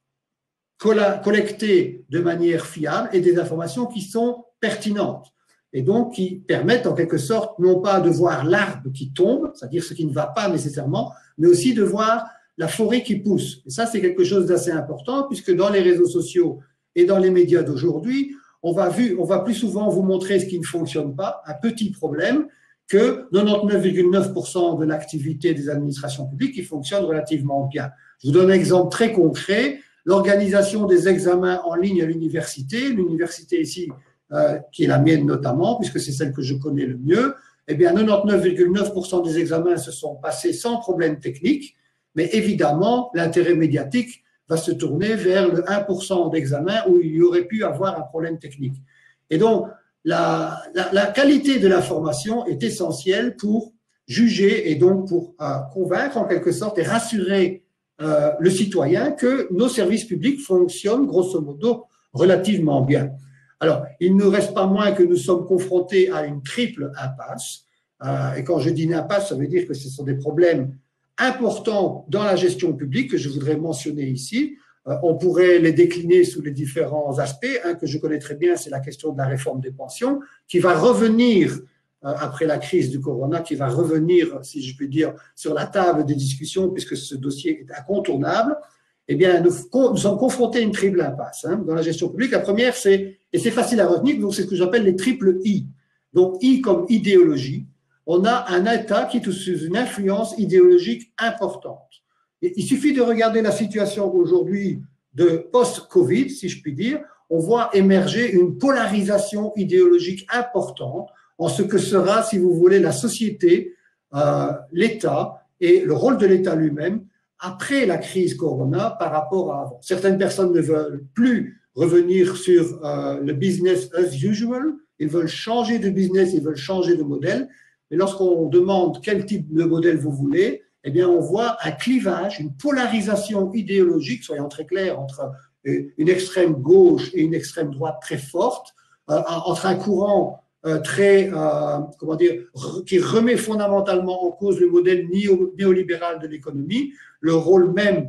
collectées de manière fiable et des informations qui sont pertinentes et donc qui permettent en quelque sorte non pas de voir l'arbre qui tombe, c'est-à-dire ce qui ne va pas nécessairement, mais aussi de voir la forêt qui pousse. Et ça, c'est quelque chose d'assez important, puisque dans les réseaux sociaux et dans les médias d'aujourd'hui, on va, vu, on va plus souvent vous montrer ce qui ne fonctionne pas, un petit problème, que quatre-vingt-dix-neuf virgule neuf pour cent de l'activité des administrations publiques qui fonctionne relativement bien. Je vous donne un exemple très concret, l'organisation des examens en ligne à l'université, l'université ici, euh, qui est la mienne notamment, puisque c'est celle que je connais le mieux, eh bien, quatre-vingt-dix-neuf virgule neuf pour cent des examens se sont passés sans problème technique. Mais évidemment, l'intérêt médiatique va se tourner vers le un pour cent d'examens où il y aurait pu avoir un problème technique. Et donc, la, la, la qualité de l'information est essentielle pour juger et donc pour euh, convaincre en quelque sorte et rassurer euh, le citoyen que nos services publics fonctionnent grosso modo relativement bien. Alors, il ne reste pas moins que nous sommes confrontés à une triple impasse. Euh, et quand je dis une impasse, ça veut dire que ce sont des problèmes importants dans la gestion publique que je voudrais mentionner ici. Euh, on pourrait les décliner sous les différents aspects. Un que je connais très bien, c'est la question de la réforme des pensions, qui va revenir, euh, après la crise du corona, qui va revenir, si je puis dire, sur la table des discussions, puisque ce dossier est incontournable. Eh bien, nous, nous sommes confrontés à une triple impasse hein, dans la gestion publique. La première, c'est, et c'est facile à retenir, donc c'est ce que j'appelle les triples I. Donc, I comme idéologie. On a un État qui est sous une influence idéologique importante. Et il suffit de regarder la situation aujourd'hui de post-Covid, si je puis dire, on voit émerger une polarisation idéologique importante en ce que sera, si vous voulez, la société, euh, l'État et le rôle de l'État lui-même après la crise Corona par rapport à avant. Certaines personnes ne veulent plus revenir sur euh, le business as usual, ils veulent changer de business, ils veulent changer de modèle. Et lorsqu'on demande quel type de modèle vous voulez, eh bien, on voit un clivage, une polarisation idéologique, soyons très clairs, entre une extrême gauche et une extrême droite très forte, euh, entre un courant euh, très, euh, comment dire, qui remet fondamentalement en cause le modèle néolibéral de l'économie, le rôle même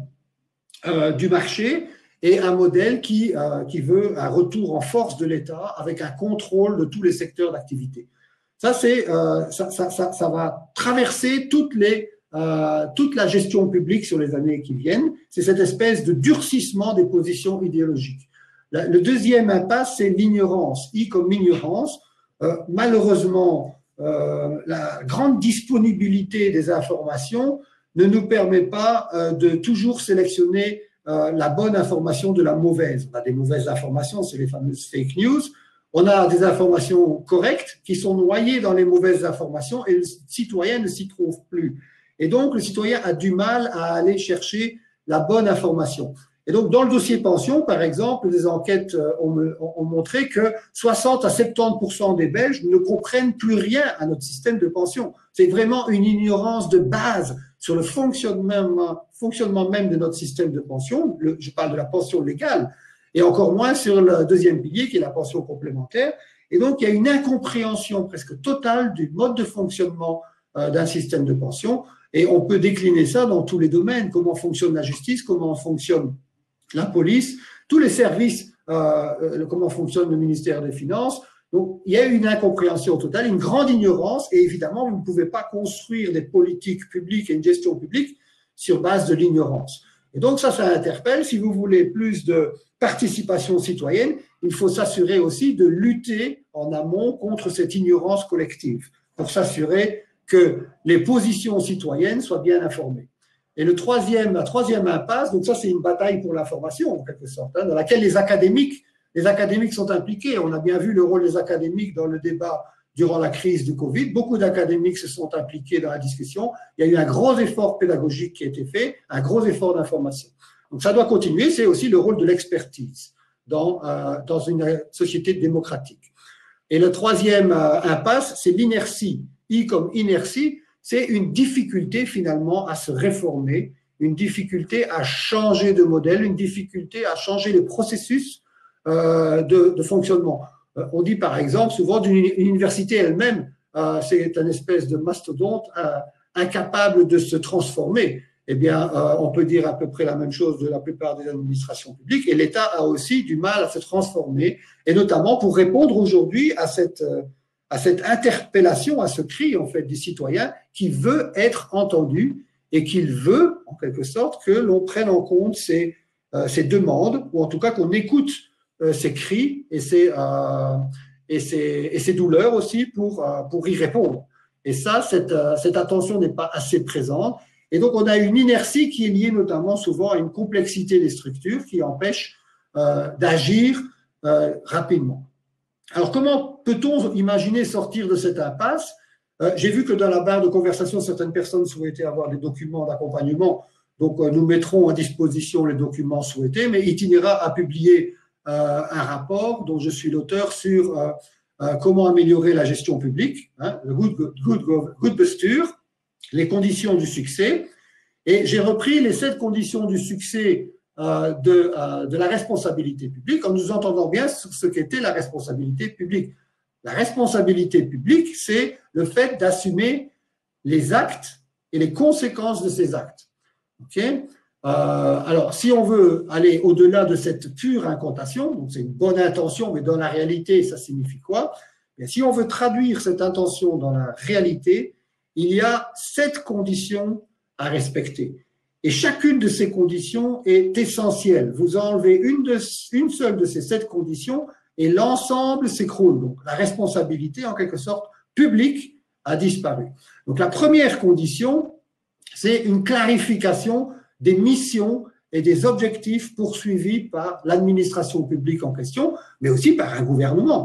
euh, du marché, et un modèle qui, euh, qui veut un retour en force de l'État avec un contrôle de tous les secteurs d'activité. Ça, c'est, euh, ça, ça, ça, ça va traverser toutes les, euh, toute la gestion publique sur les années qui viennent. C'est cette espèce de durcissement des positions idéologiques. La, le deuxième impasse, c'est l'ignorance. I comme ignorance. Euh, malheureusement, euh, la grande disponibilité des informations ne nous permet pas euh, de toujours sélectionner euh, la bonne information de la mauvaise. On a des mauvaises informations, c'est les fameuses fake news. On a des informations correctes qui sont noyées dans les mauvaises informations et le citoyen ne s'y trouve plus. Et donc, le citoyen a du mal à aller chercher la bonne information. Et donc, dans le dossier pension, par exemple, des enquêtes ont, ont montré que soixante à soixante-dix pour cent des Belges ne comprennent plus rien à notre système de pension. C'est vraiment une ignorance de base sur le fonctionnement, fonctionnement même de notre système de pension. Le, je parle de la pension légale. et encore moins sur le deuxième pilier qui est la pension complémentaire. Et donc, il y a une incompréhension presque totale du mode de fonctionnement euh, d'un système de pension, et on peut décliner ça dans tous les domaines, comment fonctionne la justice, comment fonctionne la police, tous les services, euh, comment fonctionne le ministère des Finances. Donc, il y a une incompréhension totale, une grande ignorance, et évidemment, vous ne pouvez pas construire des politiques publiques et une gestion publique sur base de l'ignorance. Et donc, ça, ça interpelle. Si vous voulez plus de participation citoyenne, il faut s'assurer aussi de lutter en amont contre cette ignorance collective, pour s'assurer que les positions citoyennes soient bien informées. Et le troisième, la troisième impasse, donc ça, c'est une bataille pour l'information, en quelque sorte, hein, dans laquelle les académiques Les académiques sont impliqués. On a bien vu le rôle des académiques dans le débat durant la crise du Covid. Beaucoup d'académiques se sont impliqués dans la discussion. Il y a eu un gros effort pédagogique qui a été fait, un gros effort d'information. Donc ça doit continuer. C'est aussi le rôle de l'expertise dans, euh, dans une société démocratique. Et le troisième euh, impasse, c'est l'inertie. I comme inertie, c'est une difficulté finalement à se réformer, une difficulté à changer de modèle, une difficulté à changer les processus Euh, de, de fonctionnement. Euh, on dit par exemple souvent d'une université elle-même, euh, c'est une espèce de mastodonte euh, incapable de se transformer. Eh bien, euh, on peut dire à peu près la même chose de la plupart des administrations publiques, et l'État a aussi du mal à se transformer, et notamment pour répondre aujourd'hui à cette, euh, à cette interpellation, à ce cri en fait du citoyen qui veut être entendu et qu'il veut en quelque sorte que l'on prenne en compte ses, euh, ses demandes, ou en tout cas qu'on écoute ses cris et ses, euh, et ses, et ses douleurs aussi pour, euh, pour y répondre. Et ça, cette, euh, cette attention n'est pas assez présente. Et donc, on a une inertie qui est liée notamment souvent à une complexité des structures qui empêche euh, d'agir euh, rapidement. Alors, comment peut-on imaginer sortir de cette impasse? euh, J'ai vu que dans la barre de conversation, certaines personnes souhaitaient avoir des documents d'accompagnement. Donc, euh, nous mettrons à disposition les documents souhaités, mais Itinéra a publié Euh, un rapport dont je suis l'auteur sur euh, euh, comment améliorer la gestion publique, hein, le good, good, good posture, les conditions du succès. Et j'ai repris les sept conditions du succès euh, de, euh, de la responsabilité publique en nous entendant bien sur ce qu'était la responsabilité publique. La responsabilité publique, c'est le fait d'assumer les actes et les conséquences de ces actes. Okay ? Euh, alors, si on veut aller au-delà de cette pure incantation, donc c'est une bonne intention, mais dans la réalité, ça signifie quoi? Et si on veut traduire cette intention dans la réalité, il y a sept conditions à respecter. Et chacune de ces conditions est essentielle. Vous enlevez une, de, une seule de ces sept conditions et l'ensemble s'écroule. Donc, la responsabilité, en quelque sorte, publique a disparu. Donc, la première condition, c'est une clarification des missions et des objectifs poursuivis par l'administration publique en question, mais aussi par un gouvernement.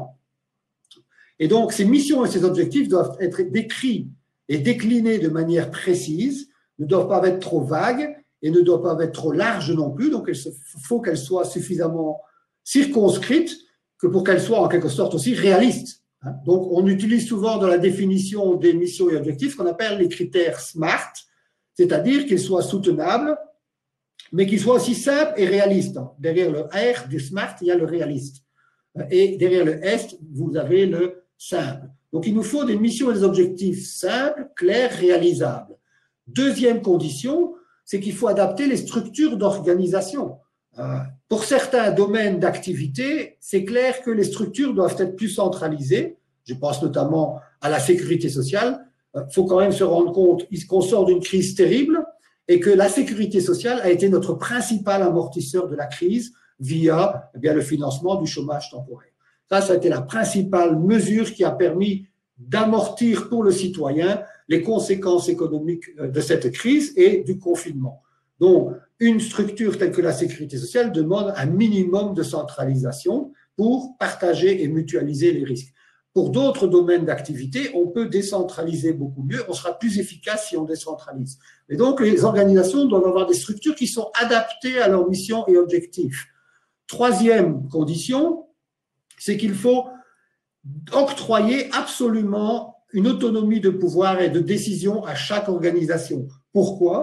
Et donc, ces missions et ces objectifs doivent être décrits et déclinés de manière précise, ne doivent pas être trop vagues et ne doivent pas être trop larges non plus, donc il faut qu'elles soient suffisamment circonscrites que pour qu'elles soient en quelque sorte aussi réalistes. Donc, on utilise souvent dans la définition des missions et objectifs ce qu'on appelle les critères SMART, c'est-à-dire qu'ils soient soutenables, mais qu'ils soient aussi simples et réalistes. Derrière le R du SMART, il y a le réaliste. Et derrière le S, vous avez le simple. Donc, il nous faut des missions et des objectifs simples, clairs, réalisables. Deuxième condition, c'est qu'il faut adapter les structures d'organisation. Euh, pour certains domaines d'activité, c'est clair que les structures doivent être plus centralisées. Je pense notamment à la sécurité sociale. Il faut quand même se rendre compte qu'on sort d'une crise terrible et que la sécurité sociale a été notre principal amortisseur de la crise via eh bien, le financement du chômage temporaire. Ça, ça a été la principale mesure qui a permis d'amortir pour le citoyen les conséquences économiques de cette crise et du confinement. Donc, une structure telle que la sécurité sociale demande un minimum de centralisation pour partager et mutualiser les risques. Pour d'autres domaines d'activité, on peut décentraliser beaucoup mieux, on sera plus efficace si on décentralise. Et donc, les organisations doivent avoir des structures qui sont adaptées à leurs missions et objectifs. Troisième condition, c'est qu'il faut octroyer absolument une autonomie de pouvoir et de décision à chaque organisation. Pourquoi?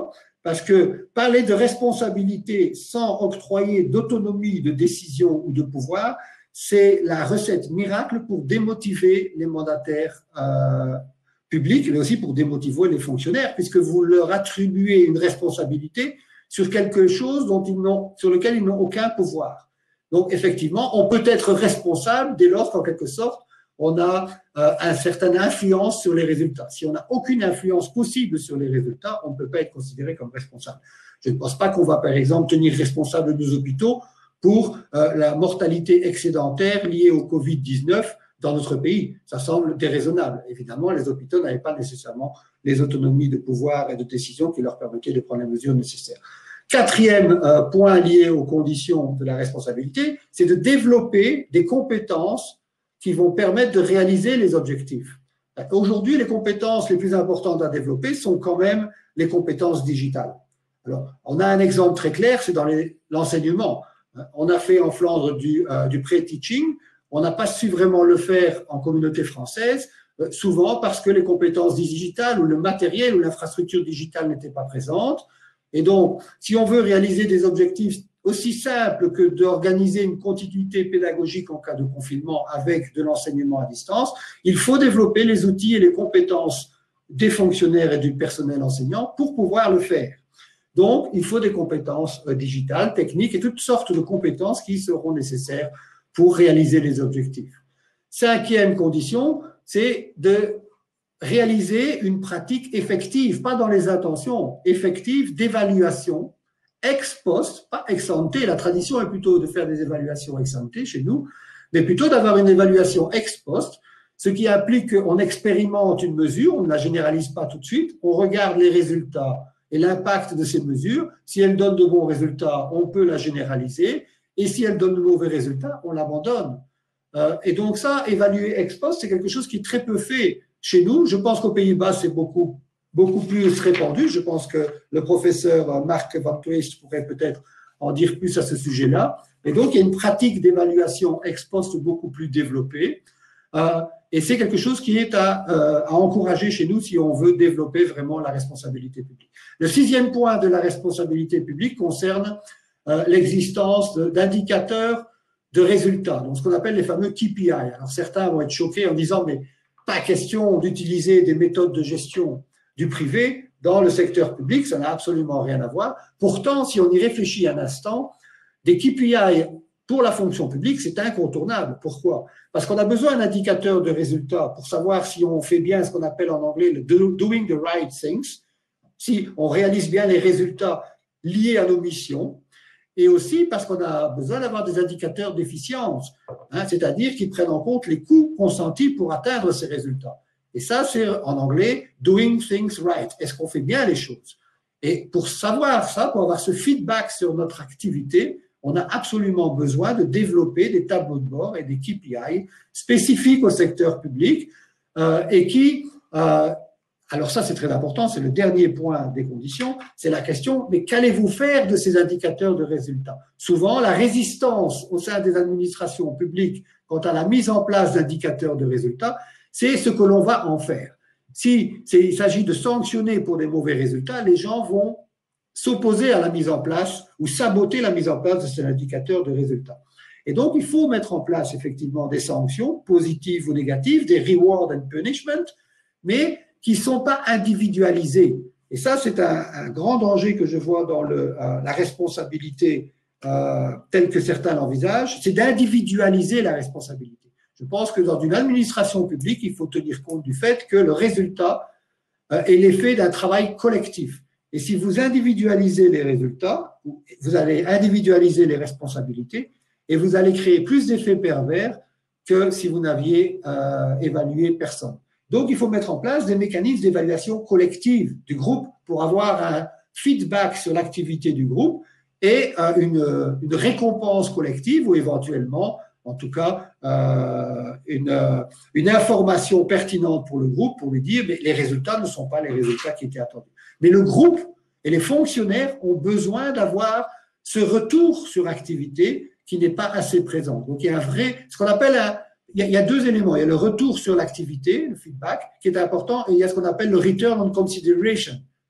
parce que parler de responsabilité sans octroyer d'autonomie de décision ou de pouvoir, c'est la recette miracle pour démotiver les mandataires euh, publics, mais aussi pour démotiver les fonctionnaires, puisque vous leur attribuez une responsabilité sur quelque chose dont ils n'ont, sur lequel ils n'ont aucun pouvoir. Donc, effectivement, on peut être responsable dès lors qu'en quelque sorte, on a euh, une certaine influence sur les résultats. Si on n'a aucune influence possible sur les résultats, on ne peut pas être considéré comme responsable. Je ne pense pas qu'on va, par exemple, tenir responsable nos hôpitaux pour euh, la mortalité excédentaire liée au Covid dix-neuf dans notre pays. Ça semble déraisonnable. Évidemment, les hôpitaux n'avaient pas nécessairement les autonomies de pouvoir et de décision qui leur permettaient de prendre les mesures nécessaires. Quatrième euh, point lié aux conditions de la responsabilité, c'est de développer des compétences qui vont permettre de réaliser les objectifs. Aujourd'hui, les compétences les plus importantes à développer sont quand même les compétences digitales. Alors, on a un exemple très clair, c'est dans l'enseignement. On a fait en Flandre du, euh, du pré-teaching, on n'a pas su vraiment le faire en communauté française, euh, souvent parce que les compétences digitales ou le matériel ou l'infrastructure digitale n'étaient pas présentes. Et donc, si on veut réaliser des objectifs aussi simples que d'organiser une continuité pédagogique en cas de confinement avec de l'enseignement à distance, il faut développer les outils et les compétences des fonctionnaires et du personnel enseignant pour pouvoir le faire. Donc, il faut des compétences digitales, techniques et toutes sortes de compétences qui seront nécessaires pour réaliser les objectifs. Cinquième condition, c'est de réaliser une pratique effective, pas dans les intentions, effective d'évaluation ex post, pas ex ante. La tradition est plutôt de faire des évaluations ex ante chez nous, mais plutôt d'avoir une évaluation ex post, ce qui implique qu'on expérimente une mesure, on ne la généralise pas tout de suite, on regarde les résultats et l'impact de ces mesures. Si elle donne de bons résultats, on peut la généraliser, et si elle donne de mauvais résultats, on l'abandonne. Euh, et donc ça, évaluer ex post, c'est quelque chose qui est très peu fait chez nous. Je pense qu'aux Pays-Bas, c'est beaucoup beaucoup plus répandu. Je pense que le professeur Mark Van Twist pourrait peut-être en dire plus à ce sujet-là. Et donc, il y a une pratique d'évaluation ex post beaucoup plus développée. Euh, et c'est quelque chose qui est à, euh, à encourager chez nous si on veut développer vraiment la responsabilité publique. Le sixième point de la responsabilité publique concerne euh, l'existence d'indicateurs de résultats, donc ce qu'on appelle les fameux K P I. Alors, certains vont être choqués en disant, mais pas question d'utiliser des méthodes de gestion du privé dans le secteur public, ça n'a absolument rien à voir. Pourtant, si on y réfléchit un instant, des K P I pour la fonction publique, c'est incontournable. Pourquoi? Parce qu'on a besoin d'indicateurs de résultats pour savoir si on fait bien ce qu'on appelle en anglais le doing the right things, si on réalise bien les résultats liés à nos missions, et aussi parce qu'on a besoin d'avoir des indicateurs d'efficience, hein, c'est-à-dire qui prennent en compte les coûts consentis pour atteindre ces résultats. Et ça, c'est en anglais « doing things right ». Est-ce qu'on fait bien les choses? Et pour savoir ça, pour avoir ce feedback sur notre activité, on a absolument besoin de développer des tableaux de bord et des K P I spécifiques au secteur public euh, et qui… Euh, alors ça, c'est très important, c'est le dernier point des conditions, c'est la question, mais qu'allez-vous faire de ces indicateurs de résultats? Souvent, la résistance au sein des administrations publiques quant à la mise en place d'indicateurs de résultats, c'est ce que l'on va en faire. Si il s'agit de sanctionner pour des mauvais résultats, les gens vont s'opposer à la mise en place ou saboter la mise en place de ces indicateurs de résultats. Et donc, il faut mettre en place effectivement des sanctions, positives ou négatives, des reward and punishment, mais qui ne sont pas individualisées. Et ça, c'est un, un grand danger que je vois dans le, euh, la responsabilité euh, telle que certains l'envisagent, c'est d'individualiser la responsabilité. Je pense que dans une administration publique, il faut tenir compte du fait que le résultat euh, est l'effet d'un travail collectif. Et si vous individualisez les résultats, vous allez individualiser les responsabilités et vous allez créer plus d'effets pervers que si vous n'aviez euh, évalué personne. Donc, il faut mettre en place des mécanismes d'évaluation collective du groupe pour avoir un feedback sur l'activité du groupe et euh, une, une récompense collective ou éventuellement, en tout cas, euh, une, euh, une information pertinente pour le groupe pour lui dire mais les résultats ne sont pas les résultats qui étaient attendus. Mais le groupe et les fonctionnaires ont besoin d'avoir ce retour sur activité qui n'est pas assez présent. Donc, il y a un vrai, ce qu'on appelle un, il y, a, il y a deux éléments. Il y a le retour sur l'activité, le feedback, qui est important, et il y a ce qu'on appelle le return on consideration.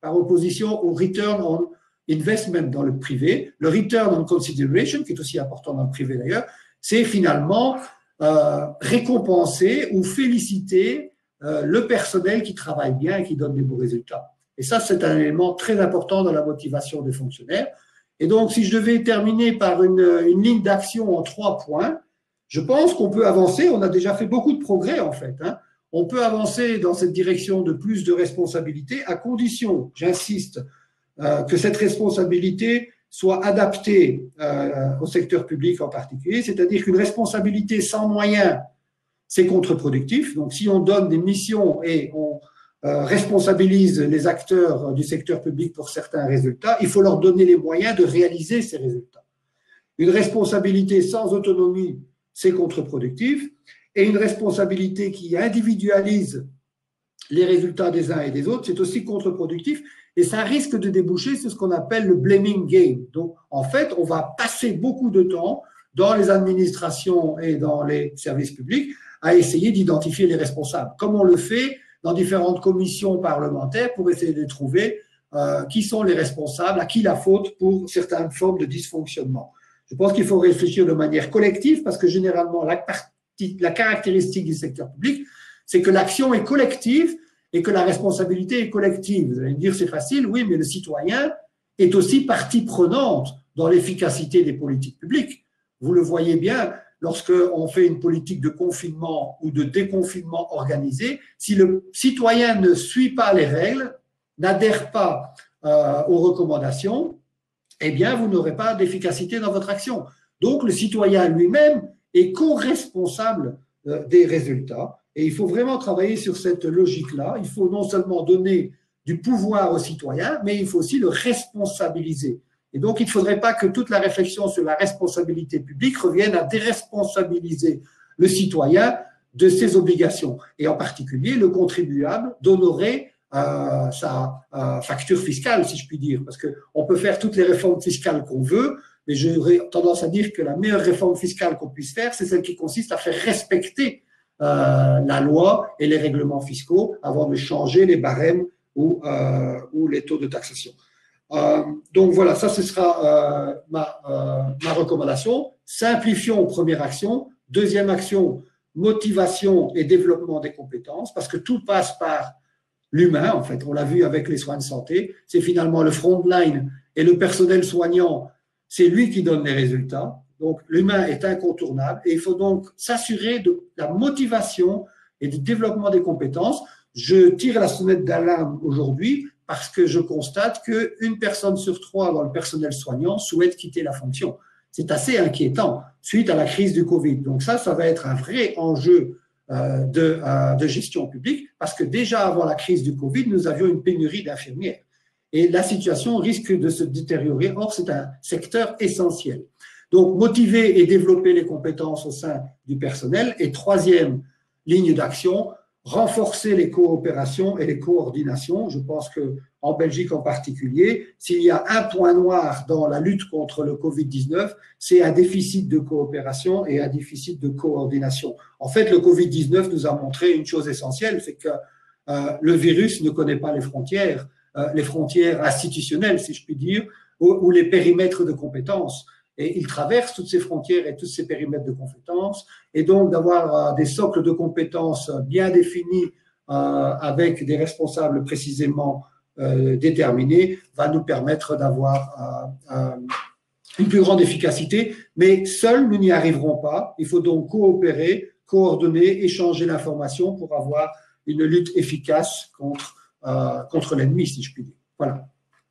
par opposition au return on investment dans le privé. Le return on consideration, qui est aussi important dans le privé d'ailleurs, c'est finalement euh, récompenser ou féliciter euh, le personnel qui travaille bien et qui donne des beaux résultats. Et ça, c'est un élément très important dans la motivation des fonctionnaires. Et donc, si je devais terminer par une, une ligne d'action en trois points, je pense qu'on peut avancer. On a déjà fait beaucoup de progrès, en fait. Hein. On peut avancer dans cette direction de plus de responsabilité, à condition, j'insiste, euh, que cette responsabilité soit adaptée euh, au secteur public en particulier, c'est-à-dire qu'une responsabilité sans moyens, c'est contre-productif. Donc, si on donne des missions et on Euh, responsabilise les acteurs du secteur public pour certains résultats, il faut leur donner les moyens de réaliser ces résultats. Une responsabilité sans autonomie, c'est contre-productif, et une responsabilité qui individualise les résultats des uns et des autres, c'est aussi contre-productif, et ça risque de déboucher sur ce qu'on appelle le blaming game. Donc, en fait, on va passer beaucoup de temps dans les administrations et dans les services publics à essayer d'identifier les responsables, comme on le fait dans différentes commissions parlementaires pour essayer de trouver euh, qui sont les responsables, à qui la faute pour certaines formes de dysfonctionnement. Je pense qu'il faut réfléchir de manière collective parce que généralement, la, partie, la caractéristique du secteur public, c'est que l'action est collective et que la responsabilité est collective. Vous allez me dire, c'est facile, oui, mais le citoyen est aussi partie prenante dans l'efficacité des politiques publiques. Vous le voyez bien, lorsqu'on fait une politique de confinement ou de déconfinement organisé, si le citoyen ne suit pas les règles, n'adhère pas euh, aux recommandations, eh bien, vous n'aurez pas d'efficacité dans votre action. Donc, le citoyen lui-même est co-responsable euh, des résultats. Et il faut vraiment travailler sur cette logique-là. Il faut non seulement donner du pouvoir aux citoyens, mais il faut aussi le responsabiliser. Et donc, il ne faudrait pas que toute la réflexion sur la responsabilité publique revienne à déresponsabiliser le citoyen de ses obligations, et en particulier le contribuable d'honorer euh, sa euh, facture fiscale, si je puis dire, parce qu'on peut faire toutes les réformes fiscales qu'on veut, mais j'aurais tendance à dire que la meilleure réforme fiscale qu'on puisse faire, c'est celle qui consiste à faire respecter euh, la loi et les règlements fiscaux avant de changer les barèmes ou, euh, ou les taux de taxation. Euh, donc voilà, ça ce sera euh, ma, euh, ma recommandation. Simplifions première action. Deuxième action, motivation et développement des compétences, parce que tout passe par l'humain, en fait. On l'a vu avec les soins de santé. C'est finalement le frontline et le personnel soignant, c'est lui qui donne les résultats. Donc l'humain est incontournable et il faut donc s'assurer de la motivation et du développement des compétences. Je tire la sonnette d'alarme aujourd'hui parce que je constate qu'une personne sur trois dans le personnel soignant souhaite quitter la fonction. C'est assez inquiétant suite à la crise du Covid. Donc ça, ça va être un vrai enjeu euh, de, euh, de gestion publique parce que déjà avant la crise du Covid, nous avions une pénurie d'infirmières. Et la situation risque de se détériorer. Or, c'est un secteur essentiel. Donc, motiver et développer les compétences au sein du personnel. Et troisième ligne d'action, renforcer les coopérations et les coordinations. Je pense qu'en Belgique en particulier, s'il y a un point noir dans la lutte contre le Covid dix-neuf, c'est un déficit de coopération et un déficit de coordination. En fait, le Covid dix-neuf nous a montré une chose essentielle, c'est que euh, le virus ne connaît pas les frontières, euh, les frontières institutionnelles, si je puis dire, ou, ou les périmètres de compétences. Et il traverse toutes ces frontières et tous ces périmètres de compétences. Et donc, d'avoir euh, des socles de compétences bien définis euh, avec des responsables précisément euh, déterminés va nous permettre d'avoir euh, euh, une plus grande efficacité. Mais seuls, nous n'y arriverons pas. Il faut donc coopérer, coordonner, échanger l'information pour avoir une lutte efficace contre, euh, contre l'ennemi, si je puis dire. Voilà.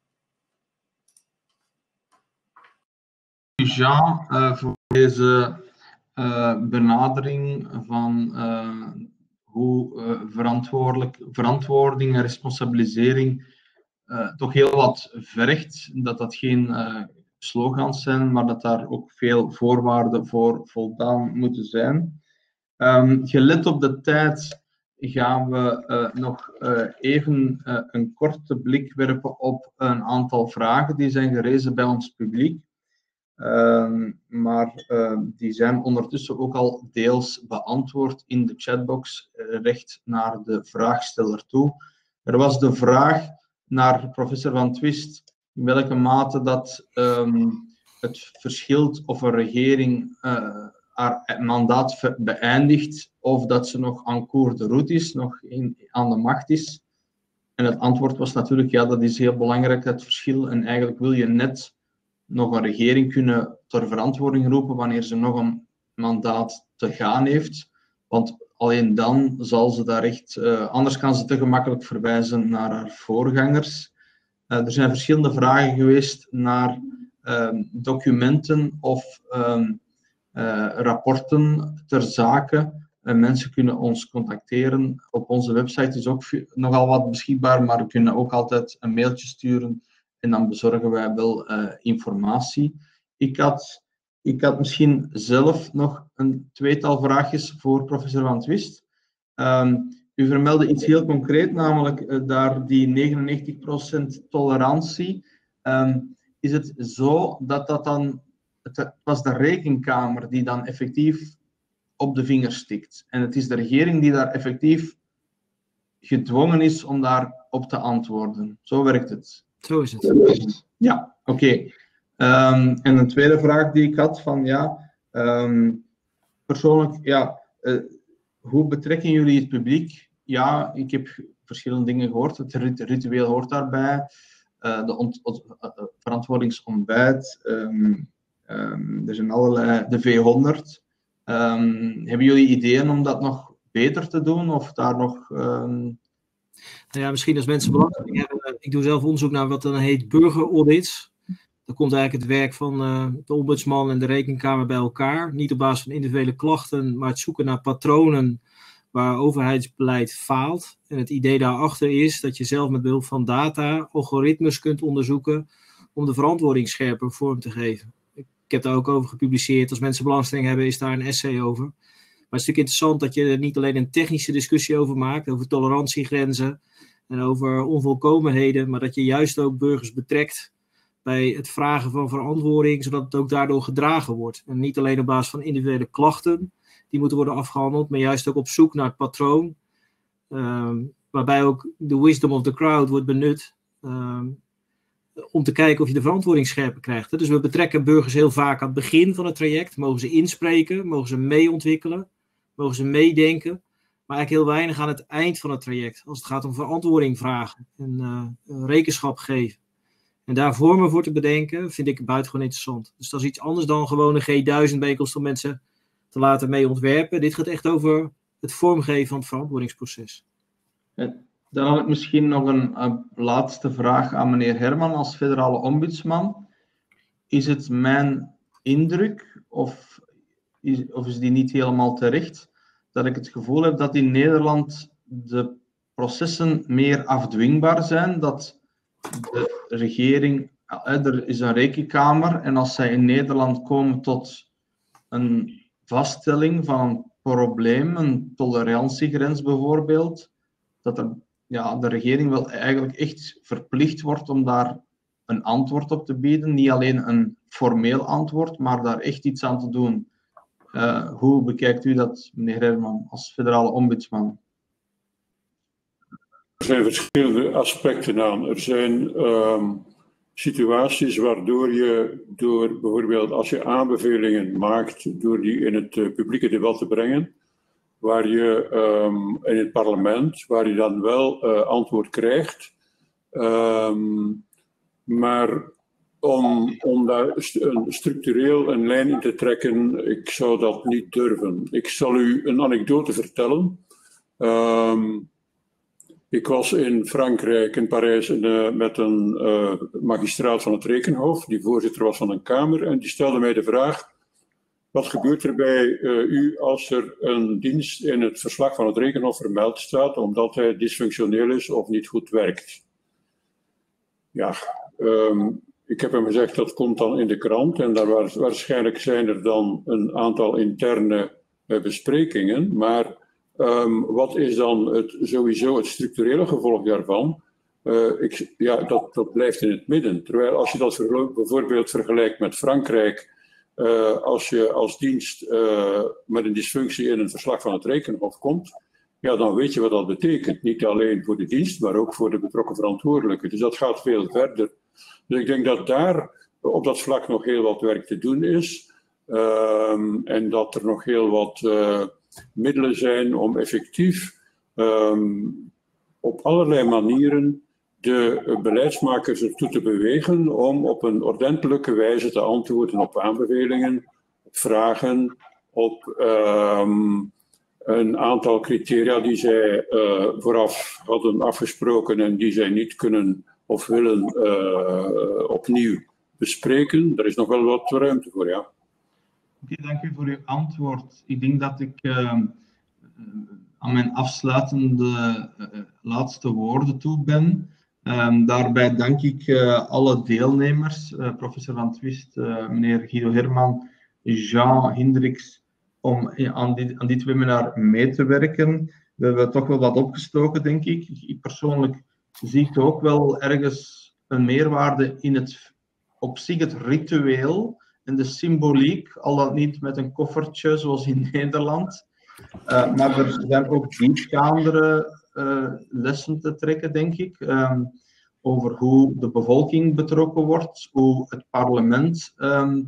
Jean, uh, voor deze uh, benadering van uh, hoe uh, verantwoordelijk, verantwoording en responsabilisering uh, toch heel wat vergt. Dat dat geen uh, slogans zijn, maar dat daar ook veel voorwaarden voor voldaan moeten zijn. Um, gelet op de tijd gaan we uh, nog uh, even uh, een korte blik werpen op een aantal vragen die zijn gerezen bij ons publiek. Uh, maar uh, die zijn ondertussen ook al deels beantwoord in de chatbox uh, recht naar de vraagsteller toe. Er was de vraag naar professor Van Twist in welke mate dat um, het verschilt of een regering uh, haar mandaat beëindigt of dat ze nog en cours de route is, nog in, aan de macht is. En het antwoord was natuurlijk, ja, dat is heel belangrijk, dat verschil. En eigenlijk wil je net nog een regering kunnen ter verantwoording roepen wanneer ze nog een mandaat te gaan heeft. Want alleen dan zal ze daar echt... Uh, anders kan ze te gemakkelijk verwijzen naar haar voorgangers. Uh, er zijn verschillende vragen geweest naar uh, documenten of uh, uh, rapporten ter zake. Uh, mensen kunnen ons contacteren. Op onze website is ook nogal wat beschikbaar, maar we kunnen ook altijd een mailtje sturen en dan bezorgen wij wel uh, informatie. Ik had, ik had misschien zelf nog een tweetal vraagjes voor professor Van Twist. Um, u vermeldde iets heel concreet, namelijk uh, daar die negenennegentig procent tolerantie. Um, is het zo dat dat dan... Het was de rekenkamer die dan effectief op de vinger stikt. En het is de regering die daar effectief gedwongen is om daarop te antwoorden. Zo werkt het. Zo is het. Ja, oké. Okay. Um, en een tweede vraag die ik had van ja, um, persoonlijk, ja, uh, hoe betrekken jullie het publiek? Ja, ik heb verschillende dingen gehoord. Het ritueel hoort daarbij. Uh, de ont, ont, uh, verantwoordingsontbijt. Um, um, er zijn allerlei, de V honderd. Um, hebben jullie ideeën om dat nog beter te doen? Of daar nog... Um... Nou ja, misschien als mensen belangrijk hebben. Ik doe zelf onderzoek naar wat dan heet burgeraudits. Dan komt eigenlijk het werk van uh, de ombudsman en de rekenkamer bij elkaar. Niet op basis van individuele klachten, maar het zoeken naar patronen waar overheidsbeleid faalt. En het idee daarachter is dat je zelf met behulp van data algoritmes kunt onderzoeken om de verantwoording scherper vorm te geven. Ik heb daar ook over gepubliceerd. Als mensen belangstelling hebben, is daar een essay over. Maar het is natuurlijk interessant dat je er niet alleen een technische discussie over maakt, over tolerantiegrenzen en over onvolkomenheden, maar dat je juist ook burgers betrekt bij het vragen van verantwoording, zodat het ook daardoor gedragen wordt. En niet alleen op basis van individuele klachten, die moeten worden afgehandeld, maar juist ook op zoek naar het patroon, um, waarbij ook de wisdom of the crowd wordt benut, um, om te kijken of je de verantwoording scherper krijgt. Hè. Dus we betrekken burgers heel vaak aan het begin van het traject, mogen ze inspreken, mogen ze meeontwikkelen, mogen ze meedenken, maar eigenlijk heel weinig aan het eind van het traject, als het gaat om verantwoording vragen en uh, rekenschap geven. En daar vormen voor te bedenken, vind ik buitengewoon interessant. Dus dat is iets anders dan gewoon een G duizend bijeenkomst om mensen te laten mee ontwerpen. Dit gaat echt over het vormgeven van het verantwoordingsproces. Dan had ik misschien nog een, een laatste vraag aan meneer Herman als federale ombudsman. Is het mijn indruk, of is, of is die niet helemaal terecht, dat ik het gevoel heb dat in Nederland de processen meer afdwingbaar zijn, dat de regering, er is een rekenkamer en als zij in Nederland komen tot een vaststelling van een probleem, een tolerantiegrens bijvoorbeeld, dat er, ja, de regering wel eigenlijk echt verplicht wordt om daar een antwoord op te bieden. Niet alleen een formeel antwoord, maar daar echt iets aan te doen. Uh, hoe bekijkt u dat, meneer Herman, als federale ombudsman? Er zijn verschillende aspecten aan. Er zijn um, situaties waardoor je, door bijvoorbeeld als je aanbevelingen maakt, door die in het uh, publieke debat te brengen, waar je um, in het parlement, waar je dan wel uh, antwoord krijgt, um, maar om, om daar st een structureel een lijn in te trekken, ik zou dat niet durven. Ik zal u een anekdote vertellen. Um, Ik was in Frankrijk, in Parijs, in, uh, met een uh, magistraat van het Rekenhof, die voorzitter was van een kamer, en die stelde mij de vraag: wat gebeurt er bij uh, u als er een dienst in het verslag van het Rekenhof vermeld staat, omdat hij dysfunctioneel is of niet goed werkt? Ja, um, ik heb hem gezegd, dat komt dan in de krant, en daar was, waarschijnlijk zijn er dan een aantal interne uh, besprekingen, maar Um, wat is dan het, sowieso het structurele gevolg daarvan? Uh, ik, ja, dat, dat blijft in het midden. Terwijl als je dat ver, bijvoorbeeld vergelijkt met Frankrijk, uh, als je als dienst uh, met een dysfunctie in een verslag van het Rekenhof komt, ja, dan weet je wat dat betekent. Niet alleen voor de dienst, maar ook voor de betrokken verantwoordelijken. Dus dat gaat veel verder. Dus ik denk dat daar op dat vlak nog heel wat werk te doen is. Um, en dat er nog heel wat uh, middelen zijn om effectief um, op allerlei manieren de uh, beleidsmakers ertoe te bewegen om op een ordentelijke wijze te antwoorden op aanbevelingen, op vragen, op um, een aantal criteria die zij uh, vooraf hadden afgesproken en die zij niet kunnen of willen uh, opnieuw bespreken. Er is nog wel wat ruimte voor, ja. Oké, okay, dank u voor uw antwoord. Ik denk dat ik uh, aan mijn afsluitende uh, laatste woorden toe ben. Um, daarbij dank ik uh, alle deelnemers, uh, professor Van Twist, uh, meneer Guido Herman, Jean Hendricks, om aan dit, aan dit webinar mee te werken. We hebben toch wel wat opgestoken, denk ik. Ik persoonlijk zie ook wel ergens een meerwaarde in het, op zich het ritueel en de symboliek, al dan niet met een koffertje zoals in Nederland. Uh, maar er zijn ook diepgaandere uh, lessen te trekken, denk ik, um, over hoe de bevolking betrokken wordt, hoe het parlement um,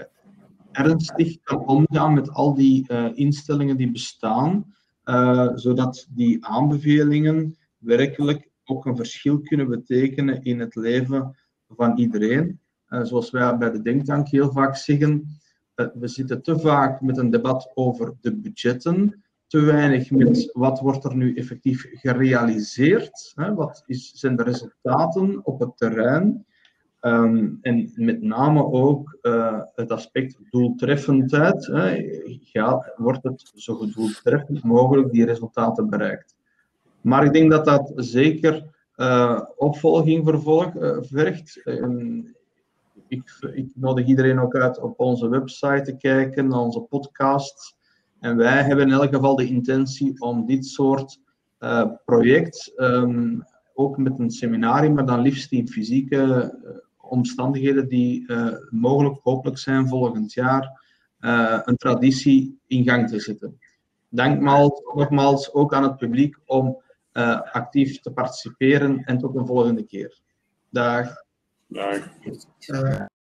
ernstig kan omgaan met al die uh, instellingen die bestaan, uh, zodat die aanbevelingen werkelijk ook een verschil kunnen betekenen in het leven van iedereen. Uh, zoals wij bij de Denktank heel vaak zeggen, uh, we zitten te vaak met een debat over de budgetten, te weinig met wat wordt er nu effectief gerealiseerd, hè, wat is, zijn de resultaten op het terrein. Um, en met name ook uh, het aspect doeltreffendheid. Hè. Ja, wordt het zo goed doeltreffend mogelijk die resultaten bereikt. Maar ik denk dat dat zeker uh, opvolging vervolg, uh, vergt. Um, ik, ik nodig iedereen ook uit op onze website te kijken, naar onze podcasts. En wij hebben in elk geval de intentie om dit soort uh, project, um, ook met een seminarium, maar dan liefst in fysieke uh, omstandigheden die uh, mogelijk, hopelijk zijn volgend jaar, uh, een traditie in gang te zetten. Dank nogmaals ook aan het publiek om uh, actief te participeren en tot een volgende keer. Dag. Dag. Uh,